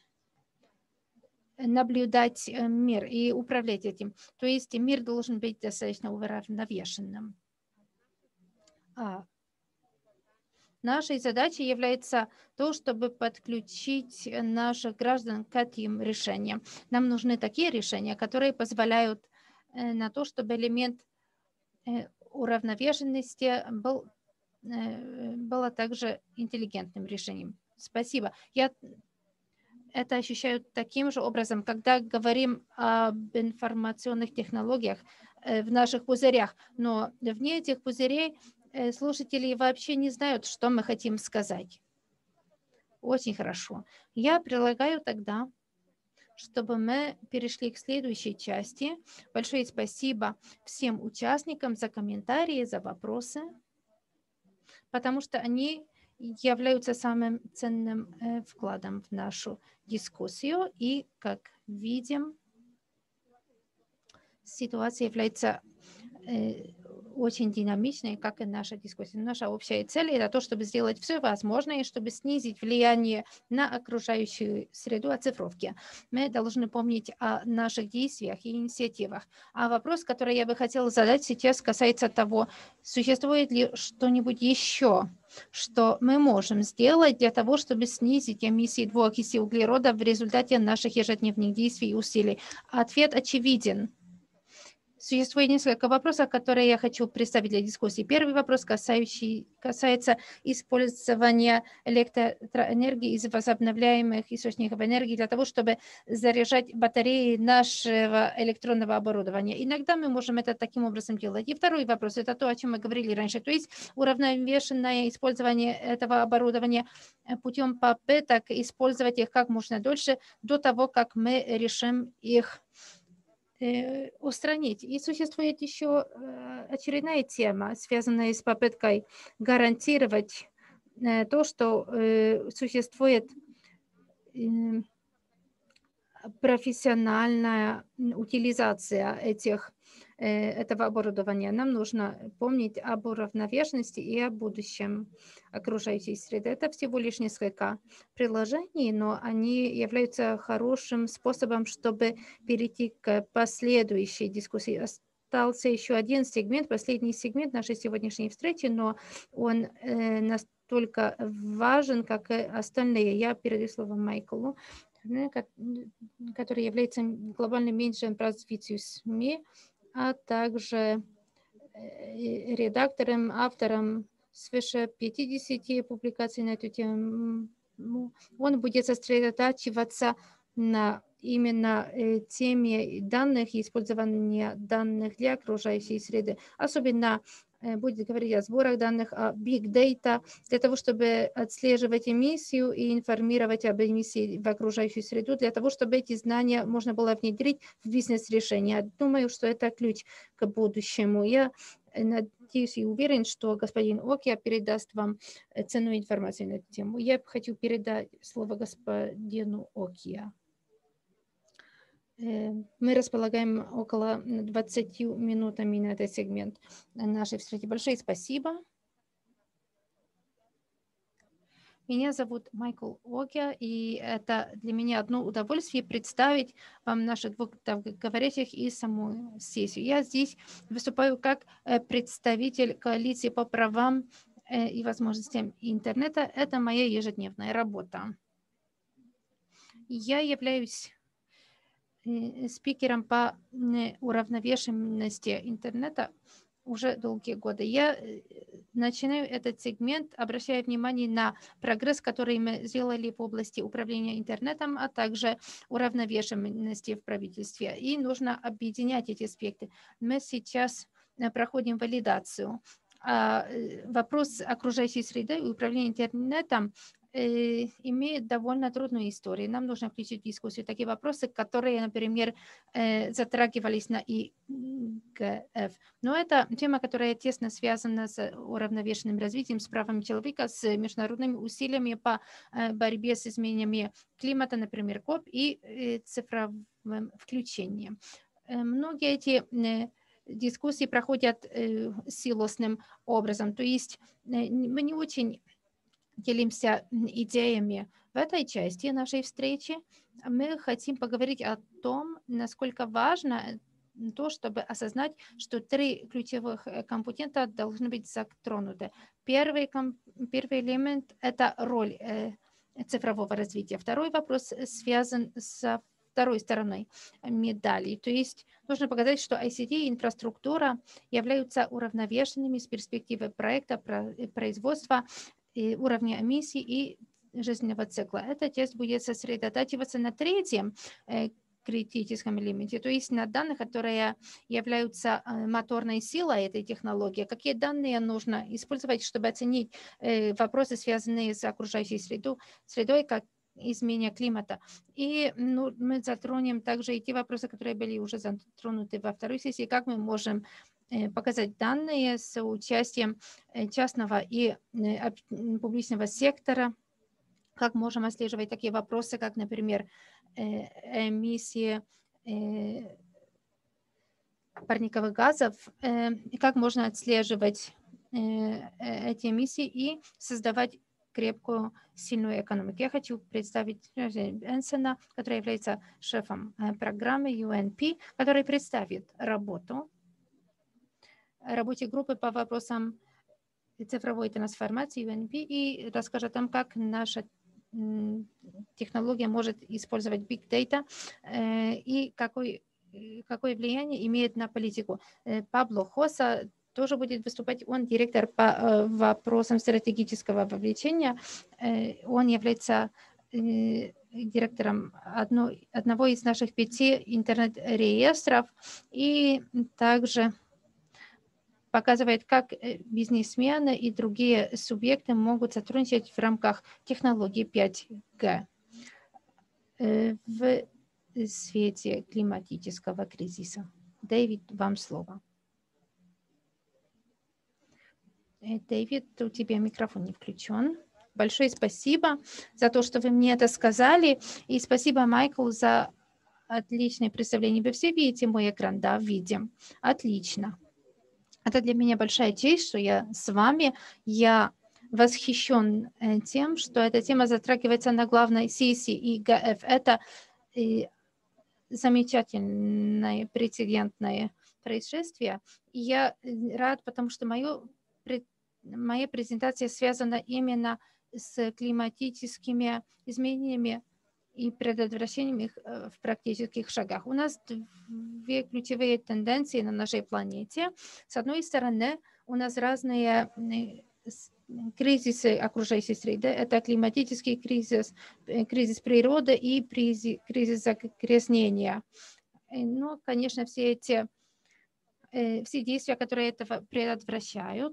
наблюдать мир и управлять этим. То есть мир должен быть достаточно уравновешенным. Нашей задачей является то, чтобы подключить наших граждан к этим решениям. Нам нужны такие решения, которые позволяют на то, чтобы элемент уравновешенности было также интеллигентным решением. Спасибо. Я это ощущаю таким же образом, когда говорим об информационных технологиях в наших пузырях. Но вне этих пузырей слушатели вообще не знают, что мы хотим сказать. Очень хорошо. Я предлагаю тогда, чтобы мы перешли к следующей части. Большое спасибо всем участникам за комментарии, за вопросы, потому что они являются самым ценным вкладом в нашу дискуссию. И, как видим, ситуация является очень динамичной, как и наша дискуссия. Наша общая цель – это то, чтобы сделать все возможное, чтобы снизить влияние на окружающую среду оцифровки. Мы должны помнить о наших действиях и инициативах. А вопрос, который я бы хотела задать сейчас, касается того, существует ли что-нибудь еще, что мы можем сделать для того, чтобы снизить эмиссии двуокиси углерода в результате наших ежедневных действий и усилий. Ответ очевиден. Существует несколько вопросов, которые я хочу представить для дискуссии. Первый вопрос касается использования электроэнергии из возобновляемых источников энергии для того, чтобы заряжать батареи нашего электронного оборудования. Иногда мы можем это таким образом делать. И второй вопрос – это то, о чем мы говорили раньше, то есть уравновешенное использование этого оборудования путем попыток использовать их как можно дольше до того, как мы решим их устранить. И существует еще очередная тема, связанная с попыткой гарантировать то, что существует профессиональная утилизация этого оборудования. Нам нужно помнить об уравновешенности и о будущем окружающей среды. Это всего лишь несколько приложений, но они являются хорошим способом, чтобы перейти к последующей дискуссии. Остался еще один сегмент, последний сегмент нашей сегодняшней встречи, но он настолько важен, как и остальные. Я передаю слово Майклу, который является глобальным менеджером по развитию СМИ, а также редактором, автором свыше 50 публикаций на эту тему. Он будет сосредотачиваться на именно теме данных и использования данных для окружающей среды, особенно будет говорить о сборах данных, о big data, для того, чтобы отслеживать эмиссию и информировать об эмиссии в окружающую среду, для того, чтобы эти знания можно было внедрить в бизнес-решения. Думаю, что это ключ к будущему. Я надеюсь и уверен, что господин Окия передаст вам ценную информацию на эту тему. Я хочу передать слово господину Окия. Мы располагаем около 20 минутами на этот сегмент нашей встречи. Большое спасибо. Меня зовут Майкл Окия, и это для меня одно удовольствие представить вам наших двух говорящих и саму сессию. Я здесь выступаю как представитель коалиции по правам и возможностям интернета. Это моя ежедневная работа. Я являюсь спикером по уравновешенности интернета уже долгие годы. Я начинаю этот сегмент, обращая внимание на прогресс, который мы сделали в области управления интернетом, а также уравновешенности в правительстве. И нужно объединять эти аспекты. Мы сейчас проходим валидацию. Вопрос окружающей среды и управления интернетом имеет довольно трудную историю. Нам нужно включить в дискуссию такие вопросы, которые, например, затрагивались на ИГФ. Но это тема, которая тесно связана с уравновешенным развитием, с правами человека, с международными усилиями по борьбе с изменениями климата, например, КОП, и цифровым включением. Многие эти дискуссии проходят силосным образом, то есть мы не очень делимся идеями в этой части нашей встречи. Мы хотим поговорить о том, насколько важно то, чтобы осознать, что 3 ключевых компонента должны быть затронуты. Первый элемент – это роль цифрового развития. Второй вопрос связан со второй стороной медали. То есть нужно показать, что ICT и инфраструктура являются уравновешенными с перспективы проекта, производства, и уровня эмиссий и жизненного цикла. Эта часть будет сосредотачиваться на третьем критическом элементе, то есть на данных, которые являются моторной силой этой технологии. Какие данные нужно использовать, чтобы оценить вопросы, связанные с окружающей средой, как изменение климата. И мы затронем также и те вопросы, которые были уже затронуты во второй сессии, как мы можем показать данные с участием частного и публичного сектора, как можем отслеживать такие вопросы, как, например, эмиссии парниковых газов, и как можно отслеживать эти эмиссии и создавать крепкую, сильную экономику. Я хочу представить Энсона, который является шефом программы UNP, который представит работе группы по вопросам цифровой трансформации UNP и расскажет нам, как наша технология может использовать Big Data и какое влияние имеет на политику. Пабло Хоса тоже будет выступать. Он директор по вопросам стратегического вовлечения. Он является директором одного из наших 5 интернет-реестров и также показывает, как бизнесмены и другие субъекты могут сотрудничать в рамках технологии 5G в свете климатического кризиса. Дэвид, вам слово. Дэвид, у тебя микрофон не включен. Большое спасибо за то, что вы мне это сказали. И спасибо, Майкл, за отличное представление. Вы все видите мой экран? Да, видим. Отлично. Это для меня большая честь, что я с вами. Я восхищен тем, что эта тема затрагивается на главной сессии ИГФ. Это замечательное прецедентное происшествие. И я рад, потому что моя презентация связана именно с климатическими изменениями и предотвращением их в практических шагах. У нас 2 ключевые тенденции на нашей планете. С одной стороны, у нас разные кризисы окружающей среды. Это климатический кризис, кризис природы и кризис загрязнения. Но, конечно, все действия, которые это предотвращают,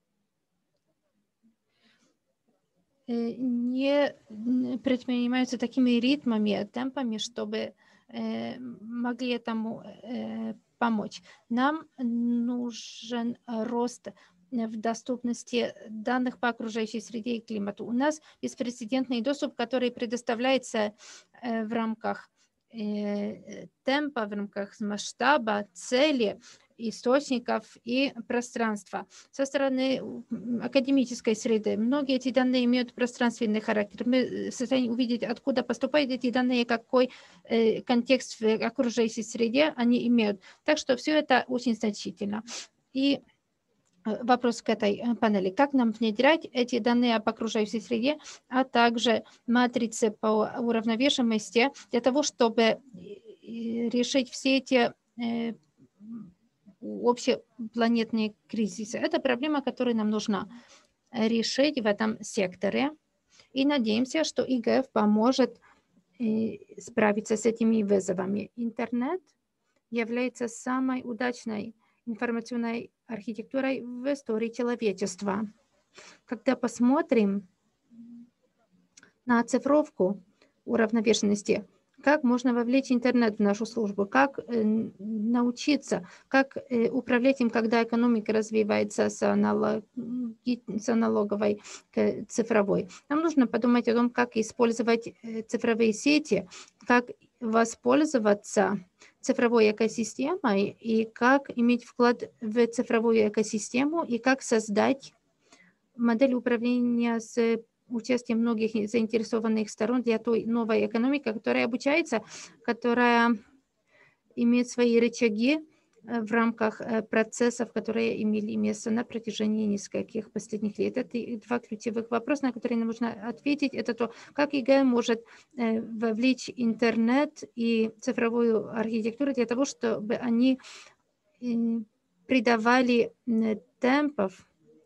не предпринимаются такими ритмами, темпами, чтобы могли этому помочь. Нам нужен рост в доступности данных по окружающей среде и климату. У нас беспрецедентный доступ, который предоставляется в рамках темпа, в рамках масштаба, цели, источников и пространства. Со стороны академической среды многие эти данные имеют пространственный характер. Мы в состоянии увидеть, откуда поступают эти данные, какой контекст в окружающей среде они имеют. Так что все это очень значительно. И вопрос к этой панели. Как нам внедрять эти данные об окружающей среде, а также матрицы по уравновешенности для того, чтобы решить все эти общепланетные кризисы. Это проблема, которую нам нужно решить в этом секторе. И надеемся, что ИГФ поможет справиться с этими вызовами. Интернет является самой удачной информационной архитектурой в истории человечества. Когда посмотрим на оцифровку уравновешенности. Как можно вовлечь интернет в нашу службу, как научиться, как управлять им, когда экономика развивается с аналоговой к цифровой. Нам нужно подумать о том, как использовать цифровые сети, как воспользоваться цифровой экосистемой и как иметь вклад в цифровую экосистему и как создать модель управления с участием многих заинтересованных сторон для той новой экономики, которая обучается, которая имеет свои рычаги в рамках процессов, которые имели место на протяжении нескольких последних лет. Это два ключевых вопроса, на которые нам нужно ответить. Это то, как ЕГЭ может вовлечь интернет и цифровую архитектуру для того, чтобы они придавали темпов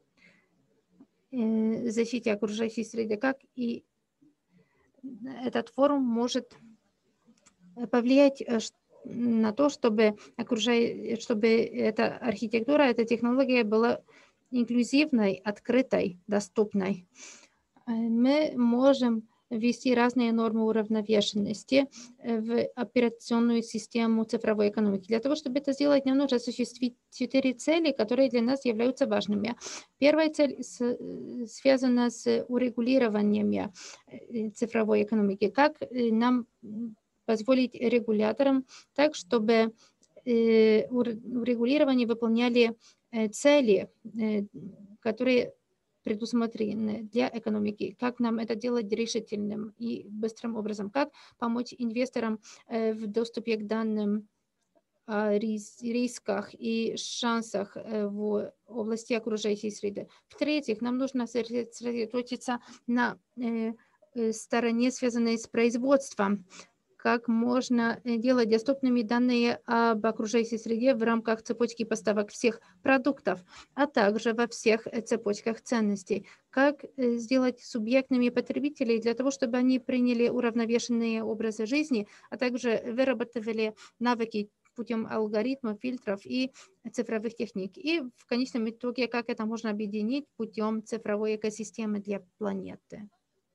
защите окружающей среды, как и этот форум может повлиять на то, чтобы эта архитектура, эта технология была инклюзивной, открытой, доступной. Мы можем ввести разные нормы уравновешенности в операционную систему цифровой экономики. Для того, чтобы это сделать, нам нужно осуществить 4 цели, которые для нас являются важными. Первая цель связана с урегулированием цифровой экономики. Как нам позволить регуляторам так, чтобы урегулирование выполняли цели, которые предусмотрены для экономики, как нам это делать решительным и быстрым образом, как помочь инвесторам в доступе к данным о рисках и шансах в области окружающей среды. В-третьих, нам нужно сосредоточиться на стороне, связанной с производством, как можно делать доступными данные об окружающей среде в рамках цепочки поставок всех продуктов, а также во всех цепочках ценностей. Как сделать субъектными потребителей для того, чтобы они приняли уравновешенные образы жизни, а также выработали навыки путем алгоритмов, фильтров и цифровых техник. И в конечном итоге, как это можно объединить путем цифровой экосистемы для планеты.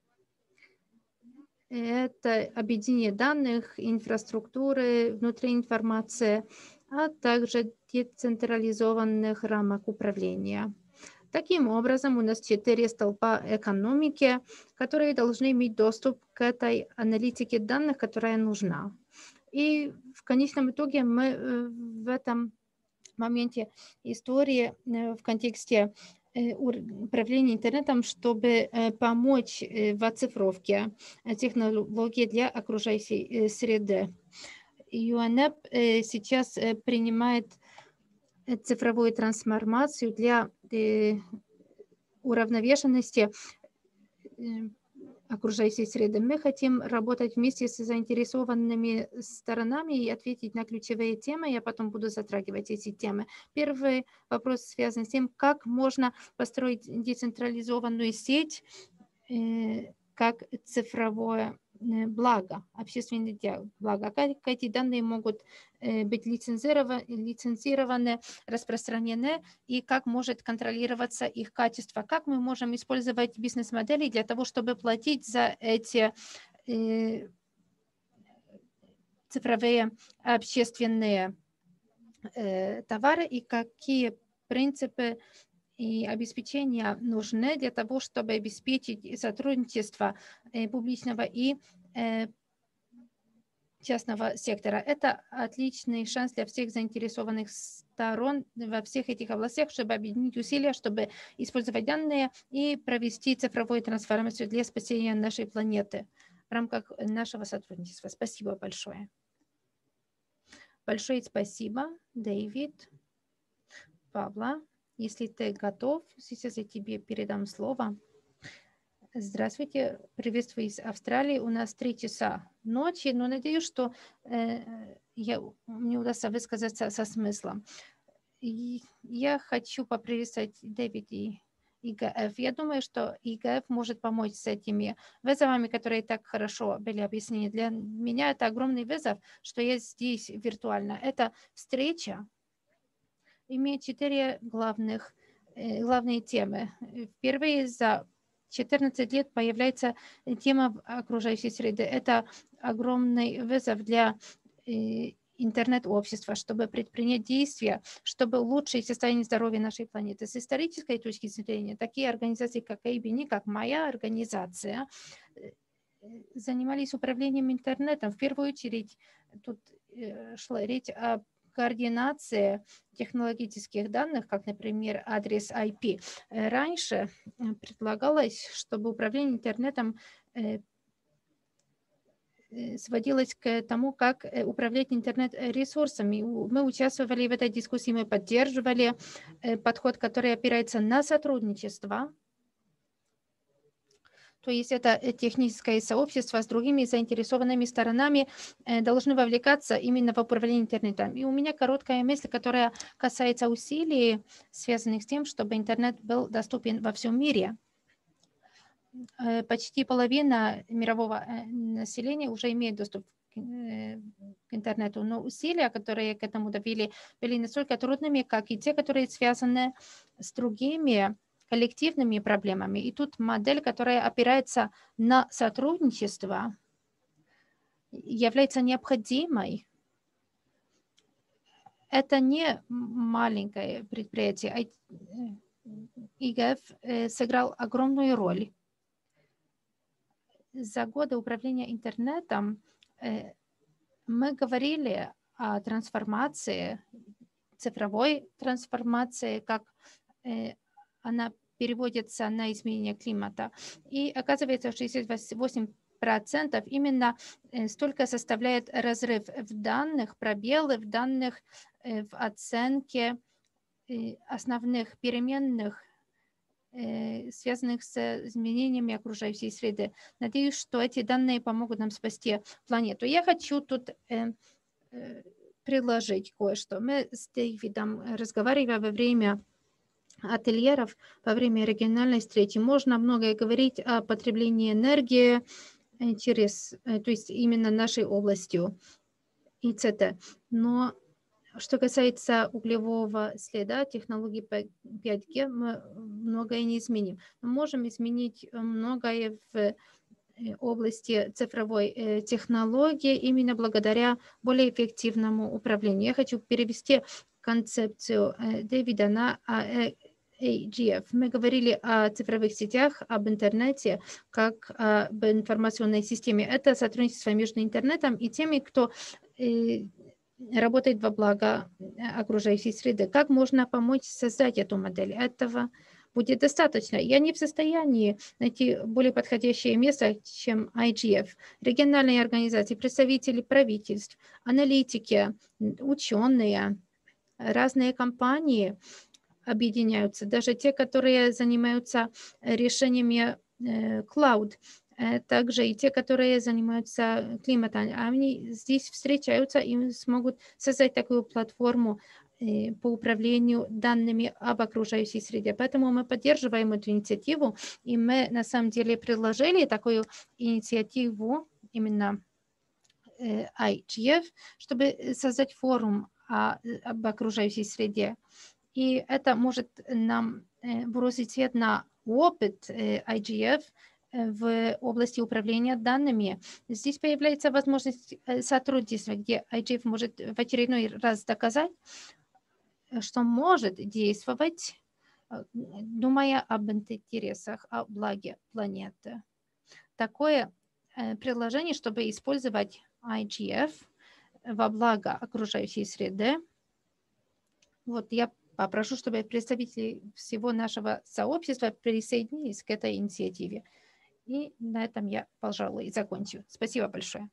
Это объединение данных, инфраструктуры, внутри информации, а также децентрализованных рамок управления. Таким образом, у нас 4 столпа экономики, которые должны иметь доступ к этой аналитике данных, которая нужна. И в конечном итоге мы в этом моменте истории в контексте управления интернетом, чтобы помочь в оцифровке технологий для окружающей среды. ЮНЕП сейчас принимает цифровую трансформацию для уравновешенности окружающей среды. Мы хотим работать вместе с заинтересованными сторонами и ответить на ключевые темы. Я потом буду затрагивать эти темы. Первый вопрос связан с тем, как можно построить децентрализованную сеть как цифровое благо, общественное благо. Как эти данные могут быть лицензированы, распространены, и как может контролироваться их качество. Как мы можем использовать бизнес-модели для того, чтобы платить за эти цифровые общественные товары, и какие принципы и обеспечения нужны для того, чтобы обеспечить сотрудничество публичного и частного сектора. Это отличный шанс для всех заинтересованных сторон во всех этих областях, чтобы объединить усилия, чтобы использовать данные и провести цифровую трансформацию для спасения нашей планеты в рамках нашего сотрудничества. Спасибо большое. Большое спасибо, Дэвид. Павла, если ты готов, сейчас я тебе передам слово. Здравствуйте, приветствую из Австралии. У нас 3 часа ночи, но надеюсь, что мне удастся высказаться со смыслом. И я хочу поприветствовать Дэвид и ИГФ. Я думаю, что ИГФ может помочь с этими вызовами, которые так хорошо были объяснены. Для меня это огромный вызов, что я здесь виртуально. Эта встреча имеет 4 главные темы. Впервые за 14 лет появляется тема окружающей среды. Это огромный вызов для интернет-общества, чтобы предпринять действия, чтобы улучшить состояние здоровья нашей планеты. С исторической точки зрения, такие организации, как ABNI, как моя организация, занимались управлением интернетом. В первую очередь тут шла речь о координации технологических данных, как, например, адрес IP. Раньше предлагалось, чтобы управление интернетом сводилось к тому, как управлять интернет-ресурсами. Мы участвовали в этой дискуссии, мы поддерживали подход, который опирается на сотрудничество. То есть это техническое сообщество с другими заинтересованными сторонами должны вовлекаться именно в управление интернетом. И у меня короткая мысль, которая касается усилий, связанных с тем, чтобы интернет был доступен во всем мире. Почти половина мирового населения уже имеет доступ к интернету, но усилия, которые к этому довели, были настолько трудными, как и те, которые связаны с другими коллективными проблемами. И тут модель, которая опирается на сотрудничество, является необходимой. Это не маленькое предприятие. ИГФ сыграл огромную роль. За годы управления интернетом мы говорили о трансформации, цифровой трансформации, как она переводится на изменение климата. И оказывается, 68% именно столько составляет разрыв в данных, пробелы в данных, в оценке основных переменных, связанных с изменениями окружающей среды. Надеюсь, что эти данные помогут нам спасти планету. Я хочу тут предложить кое-что. Мы с Дэвидом разговаривали во время ательеров, во время региональной встречи. Можно многое говорить о потреблении энергии через, то есть именно нашей областью ИЦТ. Но что касается углевого следа, технологии 5G, мы многое не изменим. Мы можем изменить многое в области цифровой технологии именно благодаря более эффективному управлению. Я хочу перевести концепцию Дэвида на AGF. Мы говорили о цифровых сетях, об интернете, как об информационной системе. Это сотрудничество между интернетом и теми, кто работает во благо окружающей среды. Как можно помочь создать эту модель? Этого будет достаточно. Я не в состоянии найти более подходящее место, чем IGF. Региональные организации, представители правительств, аналитики, ученые, разные компании объединяются, даже те, которые занимаются решениями cloud, также и те, которые занимаются климатом. Они здесь встречаются и смогут создать такую платформу по управлению данными об окружающей среде. Поэтому мы поддерживаем эту инициативу, и мы на самом деле предложили такую инициативу именно IGF, чтобы создать форум об окружающей среде. И это может нам бросить свет на опыт IGF в области управления данными. Здесь появляется возможность сотрудничества, где IGF может в очередной раз доказать, что может действовать, думая об интересах, о благе планеты. Такое предложение, чтобы использовать IGF во благо окружающей среды. Вот я попрошу, чтобы представители всего нашего сообщества присоединились к этой инициативе. И на этом я, пожалуй, и закончу. Спасибо большое.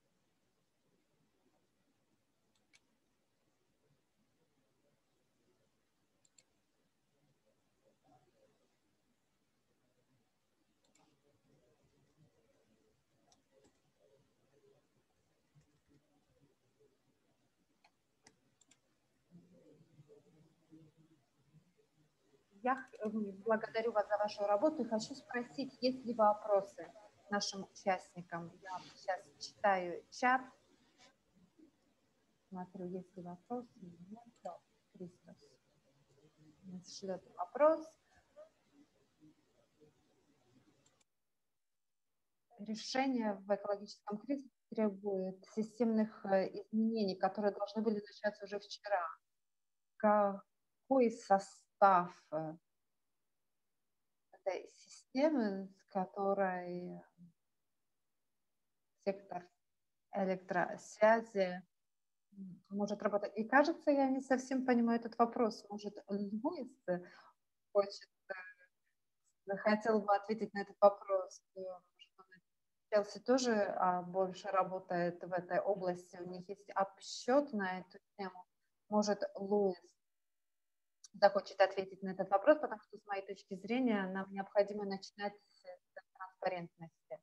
Я благодарю вас за вашу работу и хочу спросить, есть ли вопросы нашим участникам. Я сейчас читаю чат. Смотрю, есть ли вопросы. Нет, Христос шлет вопрос. решение в экологическом кризисе требует системных изменений, которые должны были начаться уже вчера. Какой состав этой системы, с которой сектор электросвязи может работать? И кажется, я не совсем понимаю этот вопрос. Может, Луис хочет, хотел бы ответить на этот вопрос? Челси тоже больше работает в этой области, у них есть обсчет на эту тему. Может, Луис захочет ответить на этот вопрос, потому что, с моей точки зрения, нам необходимо начинать с транспарентности.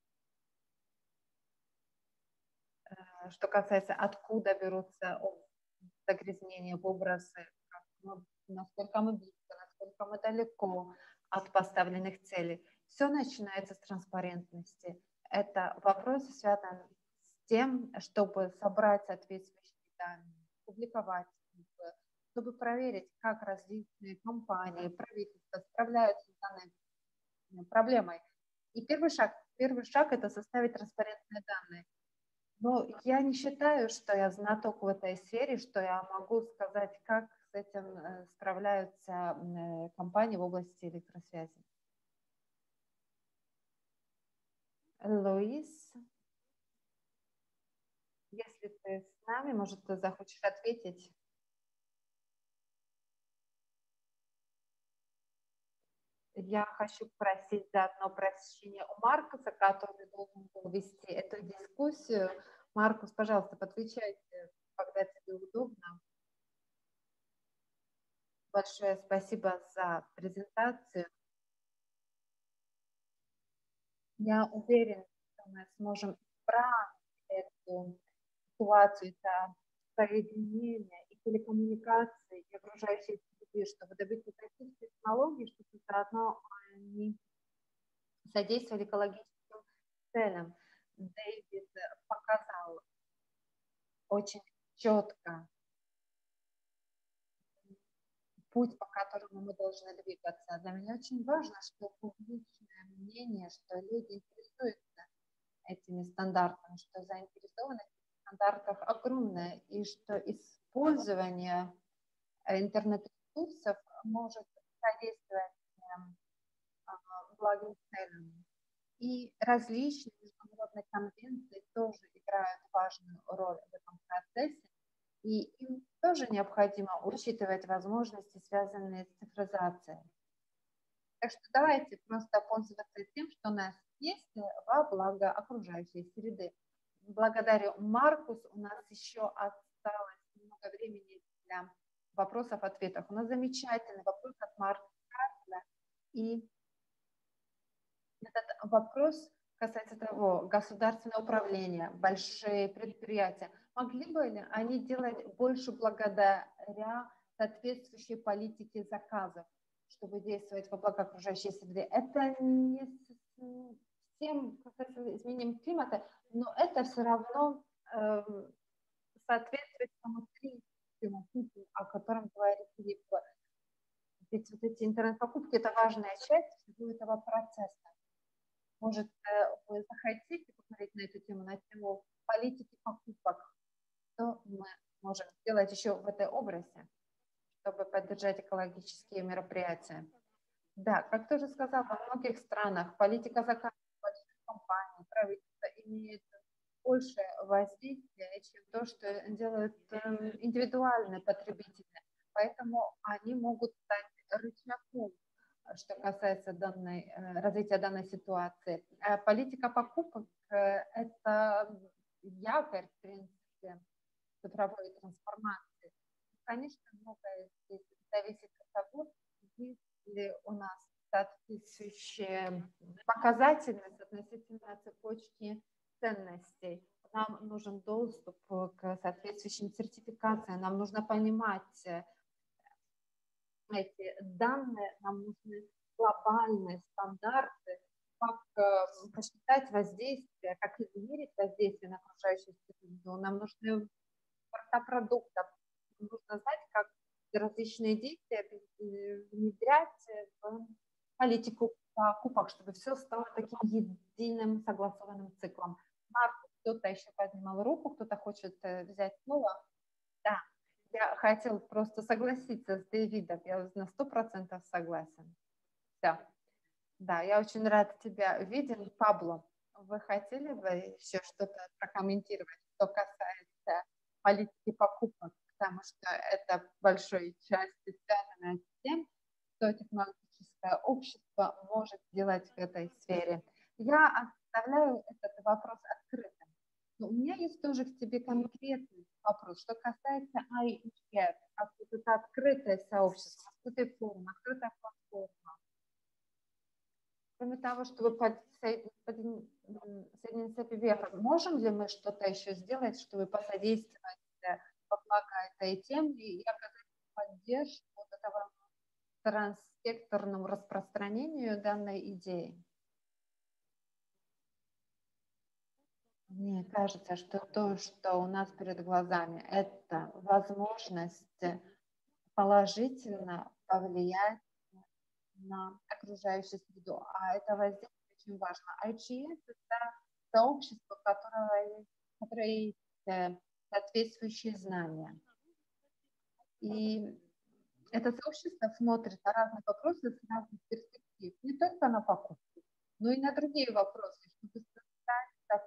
Что касается, откуда берутся загрязнения, выбросы, насколько мы близко, насколько мы далеко от поставленных целей. Все начинается с транспарентности. Это вопрос связан с тем, чтобы собрать соответствующие данные, публиковать их, чтобы проверить, как различные компании, правительства справляются с данной проблемой. И первый шаг – это составить транспарентные данные. Но я не считаю, что я знаток в этой сфере, что я могу сказать, как с этим справляются компании в области электросвязи. Луис, если ты с нами, может, ты захочешь ответить? Я хочу просить заодно прощения у Маркуса, который должен был вести эту дискуссию. Маркус, пожалуйста, подключайте, когда тебе удобно. Большое спасибо за презентацию. Я уверена, что мы сможем исправить эту ситуацию, это соединение и телекоммуникации, и окружающей среды, чтобы добиться таких технологий, чтобы заодно они содействовали экологическим целям. Дэвид показал очень четко путь, по которому мы должны двигаться. Для меня очень важно, что публичное мнение, что люди интересуются этими стандартами, что заинтересованность в стандартах огромная, и что использование интернет-ресурсов может содействовать благим целям. И различные международные конвенции тоже играют важную роль в этом процессе, и им тоже необходимо учитывать возможности, связанные с цифровизацией. Так что давайте просто пользоваться тем, что у нас есть, во благо окружающей среды. Благодарю, Маркус. У нас еще осталось много времени для вопросов-ответов. У нас замечательный вопрос от Марка. И этот вопрос касается того, государственное управление, большие предприятия. Могли бы ли они делать больше благодаря соответствующей политике заказов, чтобы действовать во благо окружающей среды? Это не всем касается изменением климата, но это все равно соответствует тому третьему пункту, о котором говорит Филипп. Ведь вот эти интернет-покупки – это важная часть всего этого процесса. Может, вы захотите поговорить на эту тему, на тему политики покупок? Что мы можем сделать еще в этой области, чтобы поддержать экологические мероприятия? Да, как ты уже сказал, во многих странах политика заказов больших компаний, правительства имеет больше воздействия, чем то, что делают индивидуальные потребители. Поэтому они могут стать рычагом, что касается развития данной ситуации. Политика покупок – это якорь, в принципе, цифровой трансформации. Конечно, многое здесь зависит от того, есть ли у нас соответствующие показательность относительно цепочки ценностей. Нам нужен доступ к соответствующим сертификациям, нам нужно понимать эти данные, нам нужны глобальные стандарты, как посчитать воздействие, как измерить воздействие на окружающую среду. Нам нужны порта продуктов, нужно знать, как различные действия внедрять в политику покупок, чтобы все стало таким единым согласованным циклом. Марк, кто-то еще поднимал руку, кто-то хочет взять слово. Да, я хотел просто согласиться с Дэвидом, я на 100% согласен. Все. Да, я очень рада тебя видеть. Пабло, вы хотели бы еще что-то прокомментировать, что касается политики покупок, потому что это большой частью связано с тем, что технологическое общество может делать в этой сфере. Я оставляю этот вопрос открытым. Но у меня есть тоже к тебе конкретный вопрос, что касается IEF, как вот это открытое сообщество, открытая форма, открытая платформа. Кроме того, чтобы соединиться вверх, можем ли мы что-то еще сделать, чтобы посодействовать во благо этой теме и оказать поддержку вот этого транссекторному распространению данной идеи? Мне кажется, что то, что у нас перед глазами, это возможность положительно повлиять на окружающую среду, а это воздействие очень важно. IGS – это сообщество, которое есть соответствующие знания. И это сообщество смотрит на разные вопросы с разных перспектив, не только на покупку, но и на другие вопросы, чтобы создать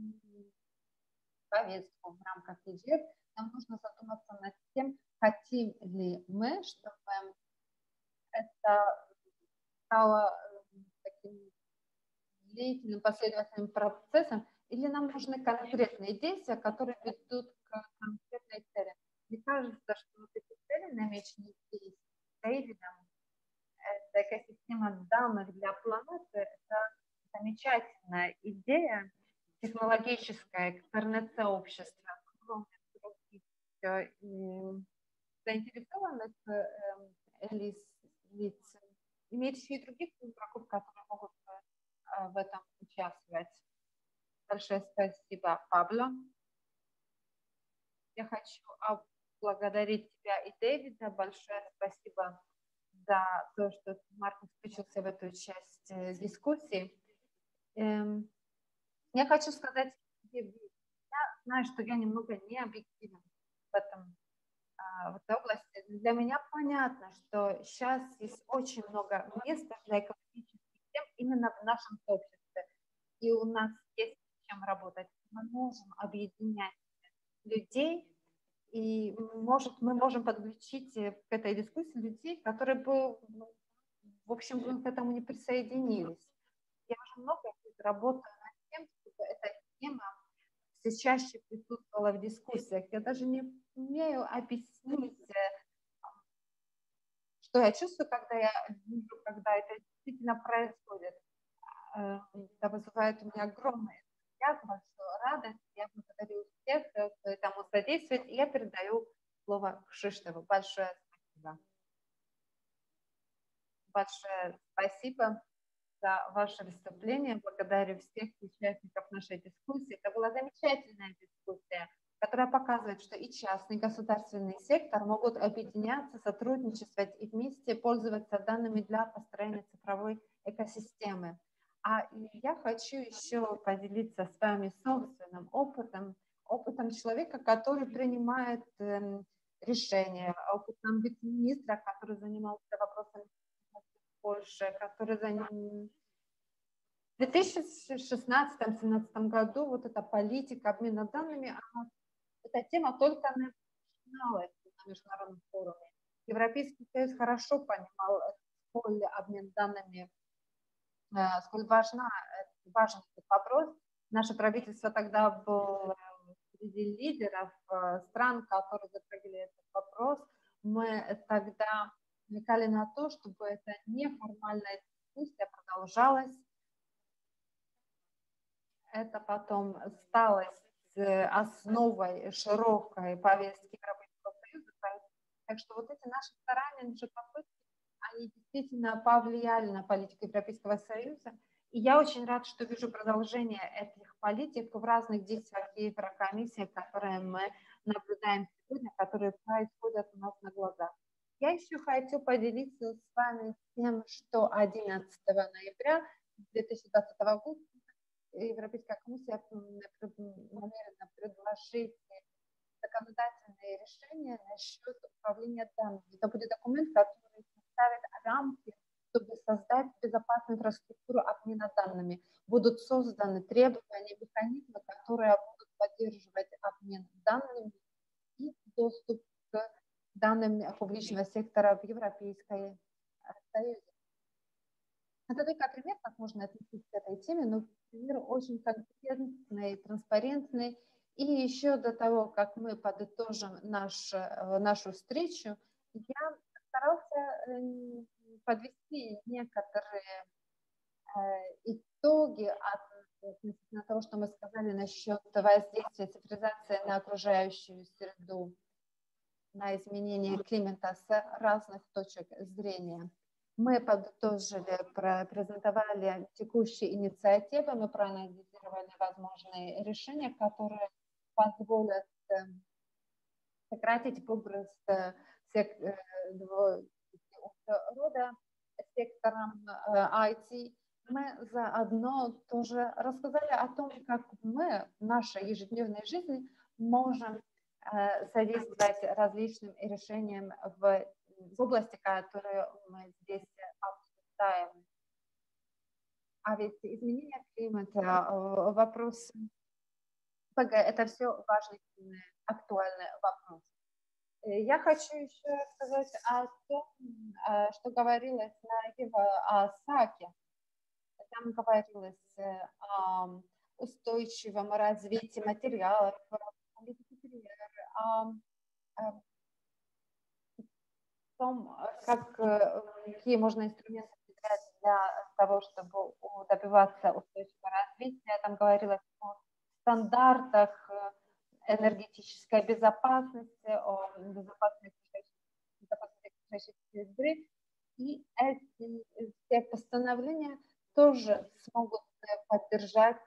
повестку в рамках IGF, нам нужно задуматься над тем, хотим ли мы, чтобы это стало таким длительным последовательным процессом, или нам нужны конкретные действия, которые ведут к конкретной цели. Мне кажется, что вот эти цели, намеченные здесь Дэвидом, это экосистема данных для планеты, это замечательная идея, технологическое интернет-сообщество, огромное заинтересованных лиц, имеющие и других игроков, которые могут в этом участвовать. Большое спасибо, Пабло. Я хочу поблагодарить тебя и Дэвида. Большое спасибо за то, что Марк включился в эту часть дискуссии. Я хочу сказать, я знаю, что я немного не объективна в этой области. Для меня понятно, что сейчас есть очень много места для экологических тем именно в нашем сообществе. И у нас есть с чем работать. Мы можем объединять людей, и мы можем подключить к этой дискуссии людей, которые бы, в общем, к этому не присоединились. Я уже много лет работаю над тем, чтобы эта тема все чаще присутствовала в дискуссиях. Я даже не умею объяснить, что я чувствую, когда я вижу, когда это действительно происходит. Это вызывает у меня огромный энтузиазм, большую радость. Я благодарю всех, кто этому содействует. И я передаю слово Кшиштову. Большое спасибо. Большое спасибо за ваше выступление. Благодарю всех участников нашей дискуссии. Это была замечательная дискуссия, которая показывает, что и частный, и государственный сектор могут объединяться, сотрудничать и вместе пользоваться данными для построения цифровой экосистемы. А я хочу еще поделиться с вами собственным опытом человека, который принимает решения, опытом вице-министра, который занимался вопросами Польши, который в 2016-2017 году вот эта политика обмена данными, эта тема только начиналась на международном форуме. Европейский Союз хорошо понимал, сколь обмен данными, сколь важен этот вопрос. Наше правительство тогда было среди лидеров стран, которые затрагивали этот вопрос. Мы тогда намекали на то, чтобы эта неформальная дискуссия продолжалась. Это потом стало основой широкой повестки Европейского Союза. Так что вот эти наши старания, наши попытки, они действительно повлияли на политику Европейского Союза. И я очень рада, что вижу продолжение этих политик в разных действиях Еврокомиссии, которые мы наблюдаем сегодня, которые происходят у нас на глазах. Я еще хочу поделиться с вами тем, что 11 ноября 2020 года Европейская комиссия намерена предложить законодательные решения насчет управления данными. Это будет документ, который составит рамки, чтобы создать безопасную инфраструктуру обмена данными. Будут созданы требования, механизмы, которые будут поддерживать обмен данными и доступ к данным публичного сектора в Европейской Союзе. Это только пример, как можно отнестись к этой теме, но пример очень конкретный, транспарентный. И еще до того, как мы подытожим нашу встречу, я старался подвести некоторые итоги относительно того, что мы сказали насчет воздействия цифровизации на окружающую среду, на изменение климата с разных точек зрения. Мы подытожили, презентовали текущие инициативы, мы проанализировали возможные решения, которые позволят сократить выброс рода сектором IT. Мы заодно тоже рассказали о том, как мы в нашей ежедневной жизни можем содействовать различным решениям в области, которую мы здесь обсуждаем. А ведь изменение климата, вопросы ПГ, это все важный, актуальный вопрос. Я хочу еще сказать о том, что говорилось на САКе. Там говорилось о устойчивом развитии материалов, о том, какие можно инструменты применять для того, чтобы добиваться устойчивого развития. Там говорилось о стандартах энергетической безопасности, о безопасности окружающей среды. И эти все постановления тоже смогут поддержать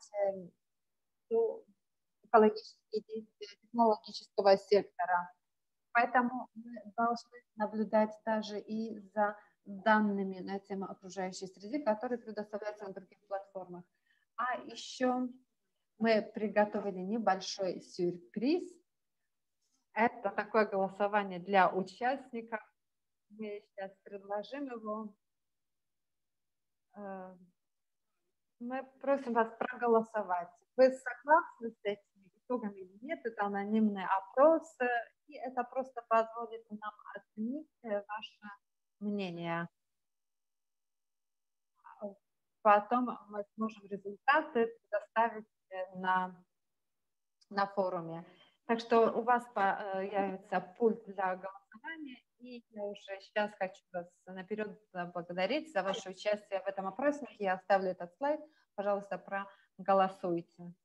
экологические действия технологического сектора. Поэтому мы должны наблюдать даже и за данными на тему окружающей среды, которые предоставляются на других платформах. А еще мы приготовили небольшой сюрприз. Это такое голосование для участников. Мы сейчас предложим его. Мы просим вас проголосовать. Вы согласны с этими итогами или нет? Это анонимный опрос, и это просто позволит нам оценить ваше мнение. Потом мы сможем результаты предоставить на форуме. Так что у вас появится пульт для голосования, и я уже сейчас хочу вас наперед благодарить за ваше участие в этом опроснике. Я оставлю этот слайд. Пожалуйста, проголосуйте.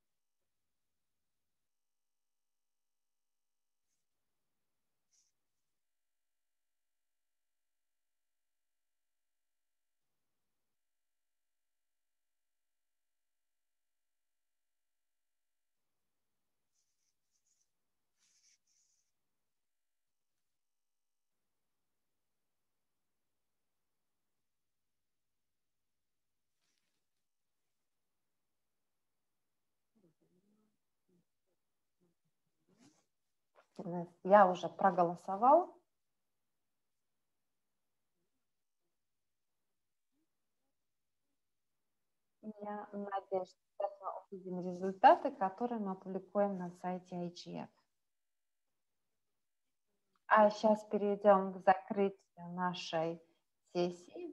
Я уже проголосовал. Я надеюсь, что мы увидим результаты, которые мы опубликуем на сайте IGF. А сейчас перейдем к закрытию нашей сессии.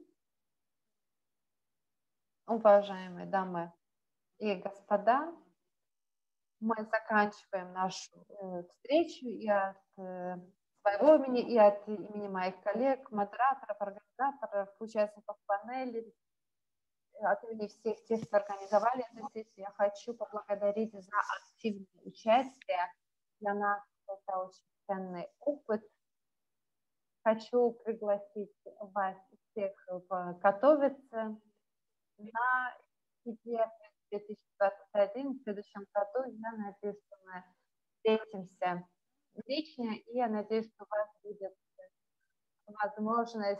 Уважаемые дамы и господа, мы заканчиваем нашу встречу и от своего имени, и от имени моих коллег, модераторов, организаторов, участников панели, от имени всех тех, кто организовали эту сессию. Я хочу поблагодарить за активное участие. Для нас это очень ценный опыт. Хочу пригласить вас всех готовиться на IGF 2021. В следующем году я надеюсь, что мы встретимся лично, и я надеюсь, что у вас будет возможность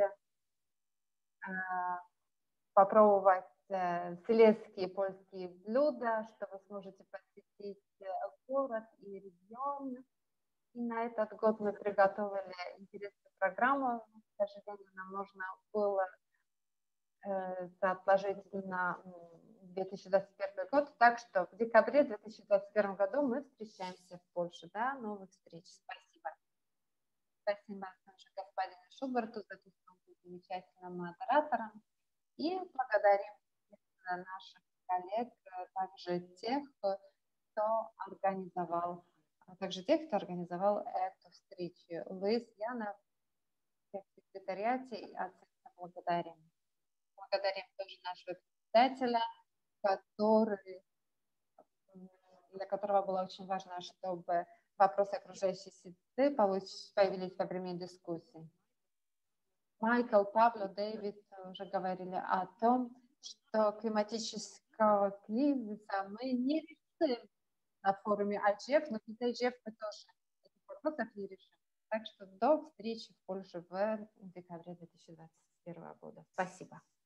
попробовать сельские польские блюда, что вы сможете посетить город и регион. И на этот год мы приготовили интересную программу. К сожалению, нам нужно было это отложить на 2021 год. Так что в декабре 2021 году мы встречаемся в Польше. До новых встреч. Спасибо. Спасибо также господину Шуберту за то, что он был замечательным модератором. И благодарим наших коллег, также тех, кто организовал эту встречу. Луис, Яна, в секретариате и отца благодарим. Благодарим тоже нашего председателя, для которого было очень важно, чтобы вопросы окружающей среды появились во время дискуссий. Майкл, Пабло, Дэвид уже говорили о том, что климатического кризиса мы не решим на форуме IGF, но без IGF мы тоже этих вопросов не решим. Так что до встречи в Польше в декабре 2021 года. Спасибо.